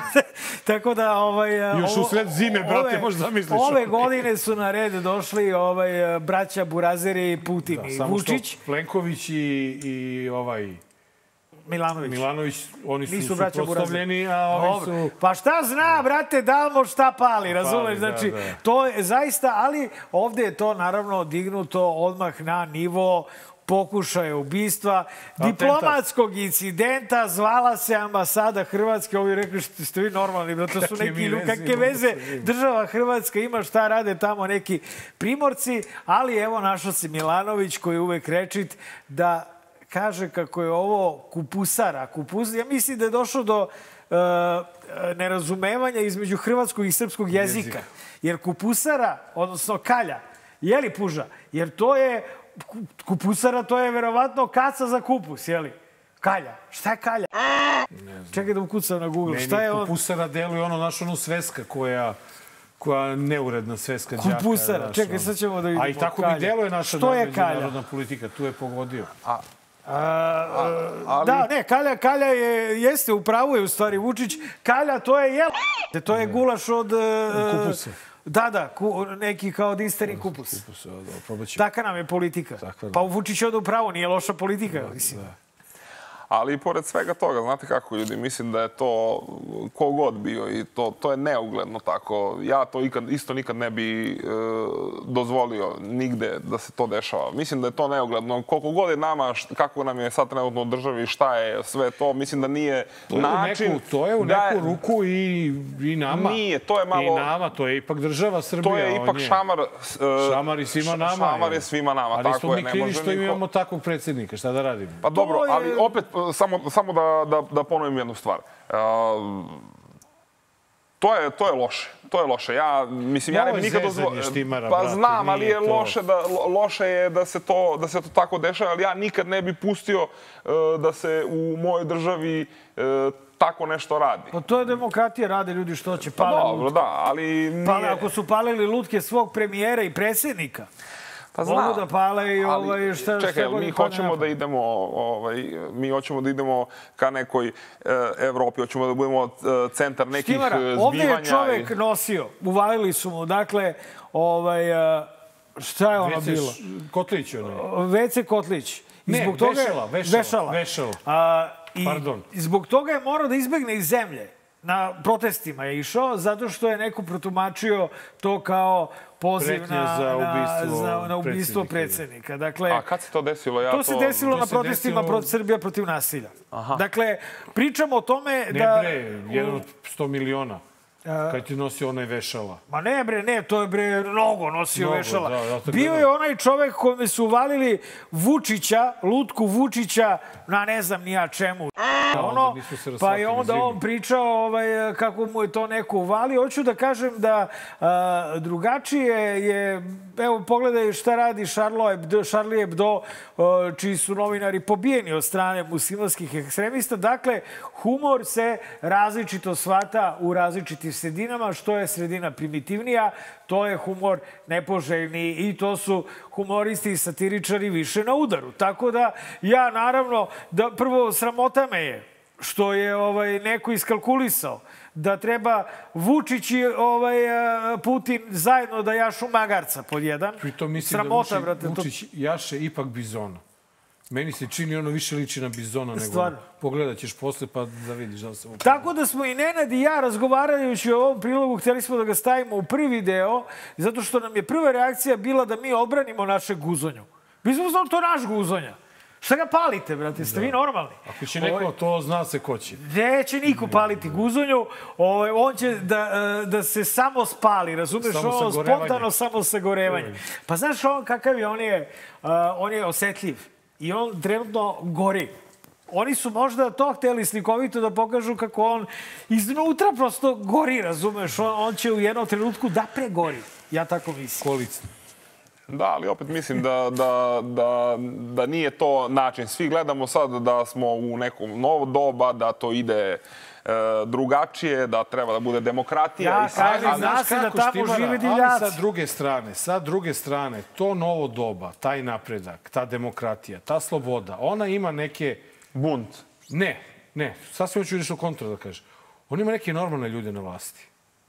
Tako da... Ovaj, još u sred zime, brate, ove, možda zamisliš. Ove godine su na red došli ovaj, braća Burazeri, Putin da, i Vučić. Plenković i, i ovaj... Milanović. Milanović, oni su Nisu suprotstavljeni, a ovi su... Pa šta zna, brate, Dalmo šta pali, razumeš? Znači, da, da. to je zaista, ali ovde je to naravno dignuto odmah na nivo pokušaja ubistva, diplomatskog incidenta, zvala se ambasada Hrvatske, ovi rekli što ste vi normalni, da to su neki, kakve veze država Hrvatska ima, šta rade tamo neki Primorci, ali evo našao se Milanović koji uvek rečit da kaže kako je ovo kupusara. Kupus, ja mislim da je došlo do uh, nerazumevanja između hrvatskog i srpskog jezika. jezika. Jer kupusara, odnosno kalja, je li puža? Jer to je, kupusara to je verovatno kaca za kupus, je li? Kalja. Šta je kalja? Čekaj da ukucam na Google. Meni šta je on? Kupusara deluje ono naš ono sveska koja... koja neuredna sveska džaka. Kupusara. Čekaj, sad ćemo da vidimo. A i tako kalja. mi deluje naša međunarodna politika. Tu je pogodio. A, A, a, ali... Da, ne, kalja, kalja je, jeste, upravo je u stvari Vučić. Kalja, to je jel... To je gulaš od... Kupusa. Da, da, ku, neki kao od Insterin kupus. Kupus, da, probaći. Taka nam je politika. Takva, pa Vučić je od upravo, nije loša politika, da, mislim. Da. Ali i pored svega toga, znate kako ljudi, mislim da je to kogod bio i to, to je neugledno tako. Ja to ikad, isto nikad ne bi e, dozvolio nigde da se to dešava. Mislim da je to neugledno. Koliko god je nama, št, kako nam je sad trenutno u državi, šta je sve to, mislim da nije to je način... Neku, to je u neku je, ruku i, i nama. Nije, to je malo... I nama, to je ipak država Srbija. To je ipak šamar... E, šamar i svima nama. Šamar je svima nama, ali tako je. Ali smo mi krivi što niko... imamo takvog predsjednika, šta da radimo? Pa dobro, je... ali opet, samo, samo da, da, da ponovim jednu stvar. Uh, to, je, to je loše. To je loše. Ja, mislim, ja ne bih nikad dozvolio... Pa brate, znam, ali je to... loše, da, loše je da se, to, da se to tako dešava, ali ja nikad ne bih pustio uh, da se u mojoj državi uh, tako nešto radi. Pa to je demokratija, rade ljudi što će pale pa, dobro, lutke. Da, ali nije... Pa ako su palili lutke svog premijera i predsjednika, pa znam, mogu da pale i ovaj, šta, čekaj, šta mi hoćemo da idemo, ovaj, mi hoćemo da idemo ka nekoj eh, Evropi, hoćemo da budemo centar nekih Štimara, zbivanja. Ovdje je čovek i... nosio, uvalili su mu, dakle, ovaj, šta je ono bilo? Kotlić, ono. Vece Kotlić. I ne, zbog toga vešala, vešala. Vešala. vešala. A, i Pardon. Zbog toga je morao da izbegne iz zemlje. Na protestima je išao, zato što je neko protumačio to kao poziv na, za ubistvo, na, na ubistvo predsjednika. Dakle, a kad se to desilo? Ja to, to se desilo to na se protestima desilo... protiv Srbija protiv nasilja. Aha. Dakle, pričamo o tome ne, da... Ne bre, jedan od sto miliona. Kad ti nosio onaj vešala. Ma ne bre, ne, to je bre mnogo nosio Mnogo, vešala. da, ja to Bio gledam. je onaj čovek kome su uvalili Vučića, lutku Vučića, na ne znam ni ja čemu. Ono, nisu se pa je rasvatili onda zimi. on pričao ovaj, kako mu je to neko uvalio. Hoću da kažem da a, drugačije je, evo pogledaj šta radi Charlie Hebdo, Charlie Hebdo a, čiji su novinari pobijeni od strane muslimanskih ekstremista. Dakle, humor se različito shvata u različitim sredinama. Što je sredina primitivnija, to je humor nepoželjni i to su humoristi i satiričari više na udaru. Tako da ja naravno, da prvo sramota me je što je ovaj neko iskalkulisao da treba Vučić i ovaj, Putin zajedno da jašu magarca pod jedan. Pritom mislim Sramota, da brate, Vučić, to- Vučić jaše ipak bizona. Meni se čini ono više liči na bizona nego... Stvarno? Pogledat ćeš posle pa da vidiš da li se... Tako da smo i Nenad i ja razgovarajući o ovom prilogu, htjeli smo da ga stavimo u prvi deo, zato što nam je prva reakcija bila da mi odbranimo naše guzonju. Mi smo znali to je naš guzonja. Šta ga palite, brate? Ste vi normalni? Ako će neko, to zna se ko će. Neće niko paliti guzonju, ovaj, on će da, e, da se samo spali, razumeš? Samo Ono sagorevanje. spontano samo sagorevanje. Pa znaš on kakav je, on je, uh, on je osetljiv i on trenutno gori. Oni su možda to hteli slikovito da pokažu kako on iznutra prosto gori, razumeš? On, on će u jednom trenutku da pregori. Ja tako mislim. Kolicno. Da, ali opet mislim da, da, da, da nije to način. Svi gledamo sad da smo u nekom novo doba, da to ide e, drugačije, da treba da bude demokratija. Ja i sve, kažem, ali- zna se da Kako tamo Štimara, žive ali divljaci. sa druge strane, sa druge strane, to novo doba, taj napredak, ta demokratija, ta sloboda, ona ima neke... Bunt. Ne, ne, sasvim hoću nešto kontra da kažem. On ima neke normalne ljude na vlasti.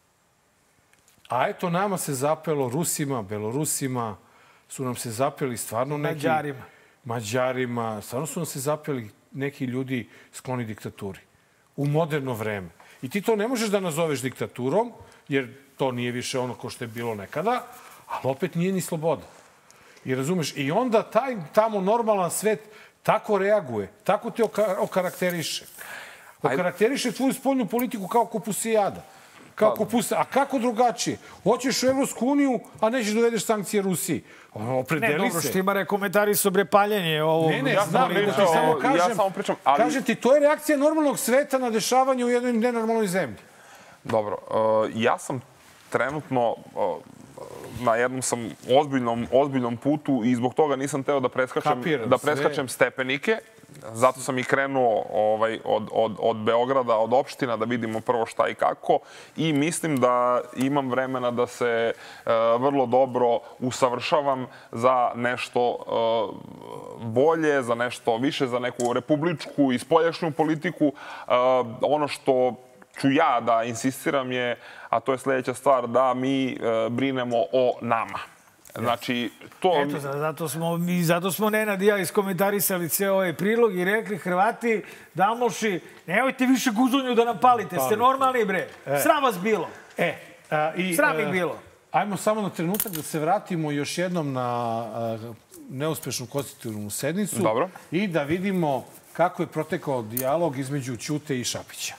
A eto, nama se zapelo, Rusima, Belorusima, su nam se zapeli stvarno neki... Mađarima. Mađarima. Stvarno su nam se zapeli neki ljudi skloni diktaturi. U moderno vreme. I ti to ne možeš da nazoveš diktaturom, jer to nije više ono ko što je bilo nekada, ali opet nije ni sloboda. I razumeš? I onda taj tamo normalan svet tako reaguje, tako te oka okarakteriše. Okarakteriše tvoju spoljnu politiku kao kupusijada. Kao kupusa. A kako drugačije? Hoćeš u Evropsku uniju, a nećeš dovedeš sankcije Rusiji. Ono, opredeli Ne, dobro, se. Štimare komentari su bre paljenje ovog... Ne, ne, Ja znam, sam nego ti pričao- samo kažem, ja samo pričam, ali- kažem ti, to je reakcija normalnog sveta na dešavanje u jednoj nenormalnoj zemlji. Dobro, uh, ja sam trenutno uh, na jednom sam ozbiljnom, ozbiljnom putu i zbog toga nisam teo da preskačem, Kapiram da sve. preskačem stepenike. Zato sam i krenuo ovaj, od, od, od Beograda, od opština, da vidimo prvo šta i kako. I mislim da imam vremena da se uh, vrlo dobro usavršavam za nešto uh, bolje, za nešto više, za neku republičku i spoljašnju politiku. Uh, ono što ću ja da insistiram je, a to je sljedeća stvar, da mi e, brinemo o nama. Znači, to... Eto, zato smo, mi, zato smo Nenad i ja iskomentarisali ceo ovaj prilog i rekli Hrvati, Damoši, nemojte više guzonju da nam palite, ste normalni bre. E. Sram vas bilo. E, a, i, Sram ih a, bilo. Ajmo samo na trenutak da se vratimo još jednom na a, neuspešnu konstitutivnu sednicu. Dobro. I da vidimo kako je protekao dijalog između Ćute i Šapića.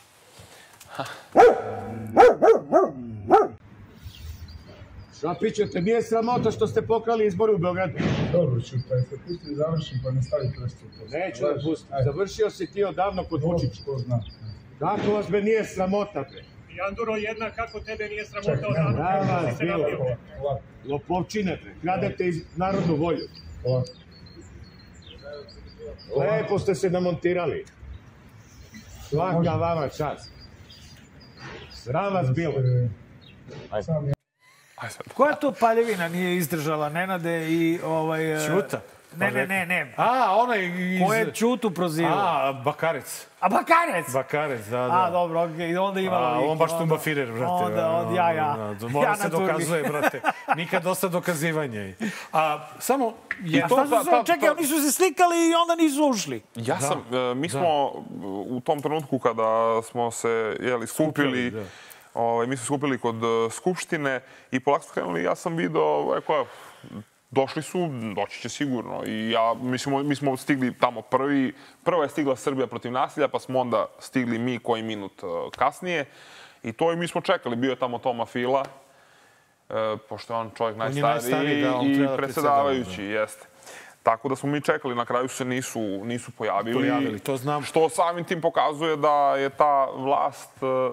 Šapiću, te nije sramota što ste pokrali izbore u Beogradu? Dobro, Ćuta, se pusti da završim pa ne stavi prstu. Neću da pustim. Završio si ti odavno kod Vučića. Ko zna. Kako vas me nije sramota, bre? Janduro, jedna, kako tebe nije sramota od naroda? Brava, Kako si se bilo. napio? Lopovčine, bre. Kradete iz narodnu volju. Lepo ste se namontirali. Svaka vama čast. Sram vas bilo. Ajde. Koja to paljevina nije izdržala Nenade i ovaj... Ćuta? Ne, ne, ne, ne. A, onaj iz... Ko je Ćutu prozivao? A, Bakarec. A Bakarec? Bakarec, da, da. A, dobro, okej. Okay. Onda ima... A, on baš tumbafirer, brate. Onda, od ja, ja. Mora ja se dokazuje, brate. Nikad dosta dokazivanja. A, samo... Je A to, šta su se, čekaj, oni su se slikali i onda nisu ušli. Ja sam, mi smo u tom trenutku kada smo se, jeli, skupili, ovaj, mi smo skupili kod Skupštine i polako smo krenuli, ja sam vidio, rekao, došli su, doći će sigurno. I ja, mi smo, mi smo stigli tamo prvi. Prvo je stigla Srbija protiv nasilja, pa smo onda stigli mi koji minut kasnije. I to i mi smo čekali. Bio je tamo Toma Fila, pošto je on čovjek najstariji i predsjedavajući, jeste. Tako da smo mi čekali, na kraju se nisu, nisu pojavili. Pojavili, to znam. Što samim tim pokazuje da je ta vlast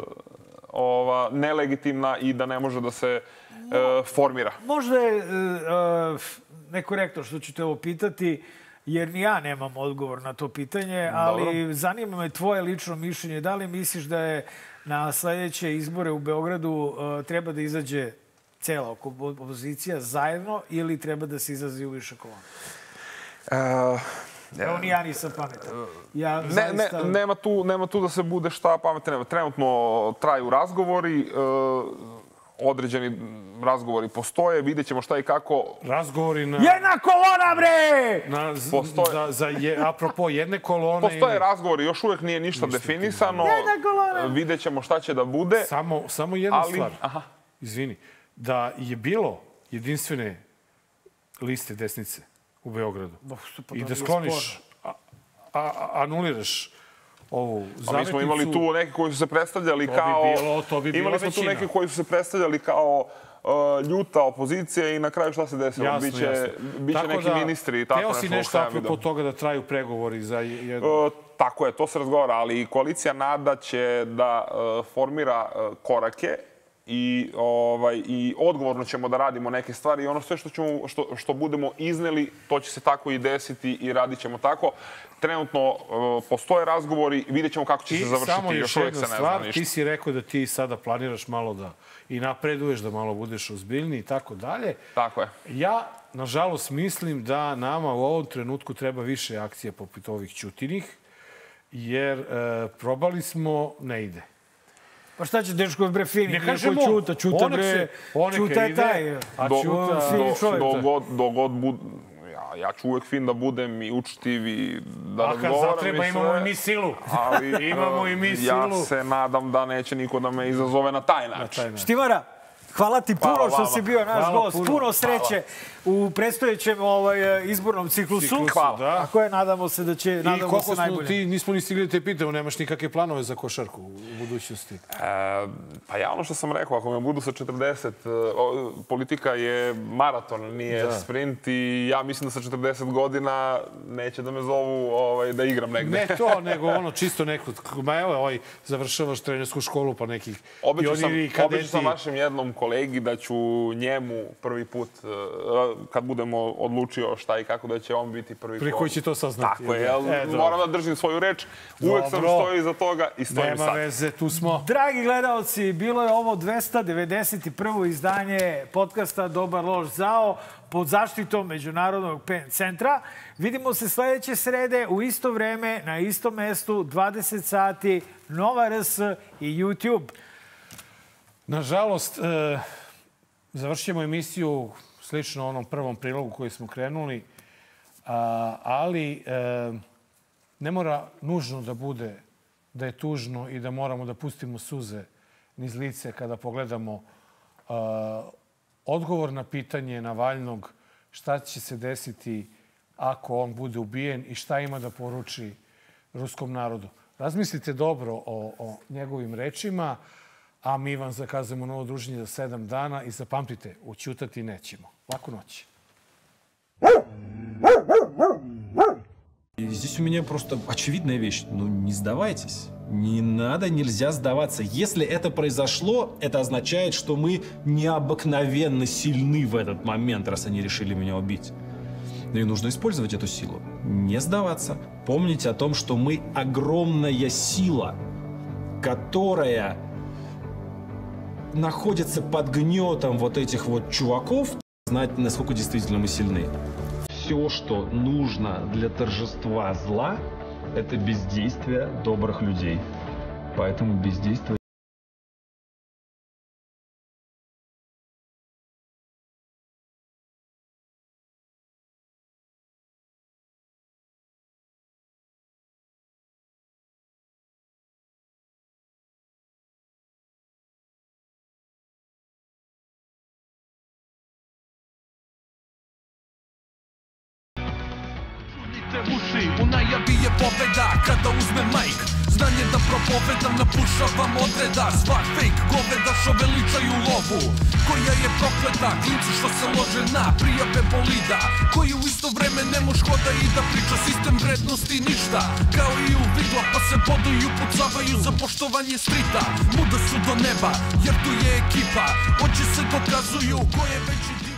ova, nelegitimna i da ne može da se e, formira. Možda je e, nekorektno što ću te ovo pitati, jer ni ja nemam odgovor na to pitanje, ali Dobro. zanima me tvoje lično mišljenje. Da li misliš da je na sljedeće izbore u Beogradu e, treba da izađe cela opozicija zajedno ili treba da se izlazi u više kolona? Uh, Evo ni ja nisam pametan. Ja ne, zaista... ne, nema, tu, nema tu da se bude šta pametno. Trenutno traju razgovori, uh, određeni razgovori postoje, vidjet ćemo šta i kako... Razgovori na... Jedna kolona, bre! Na, postoje... za, za je, apropo jedne kolone... Postoje ili... razgovori, još uvijek nije ništa, ništa definisano. Jedna kolona! Vidjet ćemo šta će da bude. Samo, samo jedna ali... stvar. Aha. Izvini. Da je bilo jedinstvene liste desnice u Beogradu i da skloniš, a, a, anuliraš ovu zavetnicu... A mi smo imali tu neki koji su se predstavljali to kao... Bi bilo, to bi bilo imali smo većina. tu neki koji su se predstavljali kao uh, ljuta opozicija i na kraju šta se desilo? Jasno, biće, jasno. biće tako neki da, ministri i tako nešto. Teo si nešto apropo toga da traju pregovori za jedno... Uh, tako je, to se razgovara, ali koalicija Nada će da uh, formira uh, korake i, ovaj, i odgovorno ćemo da radimo neke stvari i ono sve što, ćemo, što, što budemo izneli, to će se tako i desiti i radit ćemo tako. Trenutno uh, postoje razgovori, vidjet ćemo kako će I se završiti. Samo još još jedna stvar, ti si rekao da ti sada planiraš malo da i napreduješ, da malo budeš ozbiljniji i tako dalje. Tako je. Ja, nažalost, mislim da nama u ovom trenutku treba više akcija poput ovih Ćutinih, jer uh, probali smo, ne ide. Pa šta će Dečko bre fini? Ne kažemo, Čuta, Čuta bre, Čuta je taj. A do, Čuta, fini čovjek. Do, do, god, do god bud, ja, ja ću uvek fin da budem i učtiv i da razgovaram. A kad zatreba imamo i mi silu. Ali imamo i mi silu. Ja se nadam da neće niko da me izazove na taj način. Na taj način. Štivara, hvala ti puno hvala, što si bio naš hvala, gost. Puno, puno sreće hvala. u predstojećem ovaj, izbornom ciklusu. ciklusu hvala. Da. A koje nadamo se da će, I nadamo se najbolje. I ti nismo ni stigli da te pitamo, nemaš nikakve planove za košarku u budućnosti? E, pa ja ono što sam rekao, ako me budu sa četrdeset, o, politika je maraton, nije da. sprint i ja mislim da sa četrdeset godina neće da me zovu ovaj, da igram negde. Ne to, nego ono čisto neko, ma evo, ovaj, završavaš trenersku školu pa nekih pioniri i kadeti. Obično sam vašem jednom kolegi da ću njemu prvi put, kad budemo odlučio šta i kako, da će on biti prvi Pri koji će to saznati. Tako je, jel, e, moram da držim svoju reč. Uvek sam stoji iza toga i stojim Nema sad. Nema veze, tu smo. Dragi gledalci, bilo je ovo dvesta devedeset prvo izdanje podcasta Dobar loš zao pod zaštitom Međunarodnog Pen centra. Vidimo se sljedeće srede u isto vreme, na istom mestu, dvadeset sati, Nova R S i YouTube. Nažalost, e, završit ćemo emisiju slično onom prvom prilogu koji smo krenuli, a, ali e, ne mora nužno da bude da je tužno i da moramo da pustimo suze niz lice kada pogledamo a, odgovor na pitanje Navalnog šta će se desiti ako on bude ubijen i šta ima da poruči ruskom narodu. Razmislite dobro o, o njegovim rečima, a mi vam zakazujemo novo druženje za sedam dana i zapamtite, ućutati nećemo. Laku noć. И здесь у меня просто очевидная вещь. Ну, не сдавайтесь. Не надо, нельзя сдаваться. Если это произошло, это означает, что мы необыкновенно сильны в этот момент, раз они решили меня убить. Ну и нужно использовать эту силу. Не сдаваться. Помните о том, что мы огромная сила, которая находится под гнетом вот этих вот чуваков. Знать, насколько действительно мы сильны. Все, что нужно для торжества зла, это бездействие добрых людей. Поэтому бездействие. U najavi je pobeda kada uzme majk. znanje da propovedam, napušavam odreda. Svak fake goveda što veličaju lovu, koja je prokleta, klinci što se lože na prijave bolida, koji u isto vreme ne moš hoda i da priča sistem vrednosti ništa. Kao i u vigla pa se boduju i upucavaju za poštovanje strita. Muda su do neba jer tu je ekipa, oči se dokazuju ko je veći